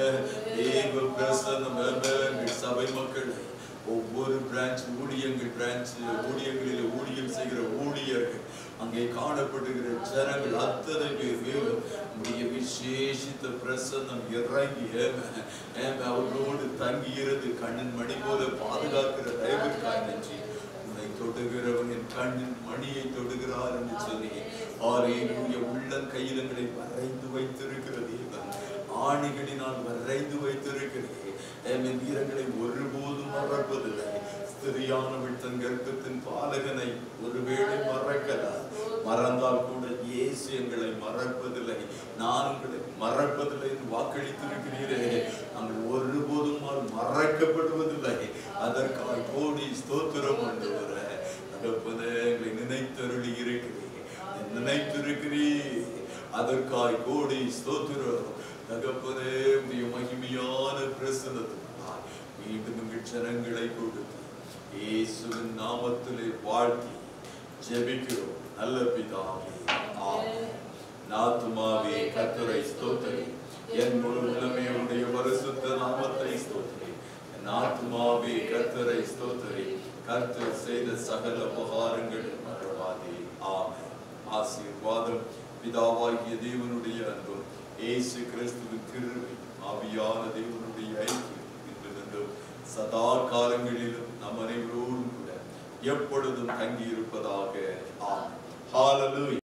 தேவ பிரசன்னம் சபை மக்கள் ஒவ்வொரு பிரான்ச் ஊழியங்கள் பிரான்ச் ஊழியங்களில் ஊழியம் செய்கிற ஊழியர்கள் அங்கே காணப்படுகிற ஜனங்கள் அத்தனை பேர் மேலும் உடைய விசேஷித்த பிரசன்னம் இறங்கி அவர்களோடு தங்கியிருந்து கண்ணின் மணி போல பாதுகாக்கிற தயவிற்காக நன்றி. உன்னை தொடுகிறவன் என் கண்ணின் மணியை தொடுகிறார் என்று சொல்லி ஆரேனுடைய உள்ள கையிலங்களை வரைந்து வைத்திருக்கிற தேவன் ஆணிகளினால் வரைந்து வைத்திருக்கிறேன். என் வீரங்களை ஒருபோதும் மறப்பதில்லை. ஸ்திரியானவள் தன் கர்ப்பத்தின் பாலகனை ஒருவேளை மறக்கலாம், மறந்தால் கூட இயேசு எங்களை மறப்பதில்லை, நான் உங்களை மறப்பதில்லை என்று வாக்களித்திருக்கிறீரே. நாங்கள் ஒருபோதும் மறக்கப்படுவதில்லை. அதற்காக கோடி ஸ்தோத்திரம் ஆண்டவரே. தகப்பனே எங்களை நினைத்தருளி இருக்கிறேன், நினைத்திருக்கிறேன், அதற்காக கோடி ஸ்தோத்திரம். தகப்பனே உடைய மகிமையான பிரசன்னத்தினால் மீண்டும் எங்கள் ஜனங்களை கொடுத்து இயேசுவின் நாமத்திலே வாழ்த்தி ஜெபிக்கிறோம் நல்ல பிதாவே, ஆமென். நாத்துமாவே கர்த்தரை ஸ்தோத்திரி, என் முழு உள்ளமே உடைய பரிசுத்த நாமத்தை ஸ்தோத்திரி. நாத்துமாவே கர்த்தரை ஸ்தோத்திரி, கர்த்தர் செய்த சகல உபகாரங்களை மறவாதே. ஆமென். ஆசீர்வாதம் பிதாவாகிய தேவனுடைய அன்பும் இயேசு கிறிஸ்துவின் கிருபை ஆவியான தேவனுடைய ஐக்கியம் இன்றும் சதா காலங்களிலும் நம் அனைவரோடும் கூட எப்பொழுதும் தங்கி இருப்பதாக. ஆமென். ஹல்லேலூயா.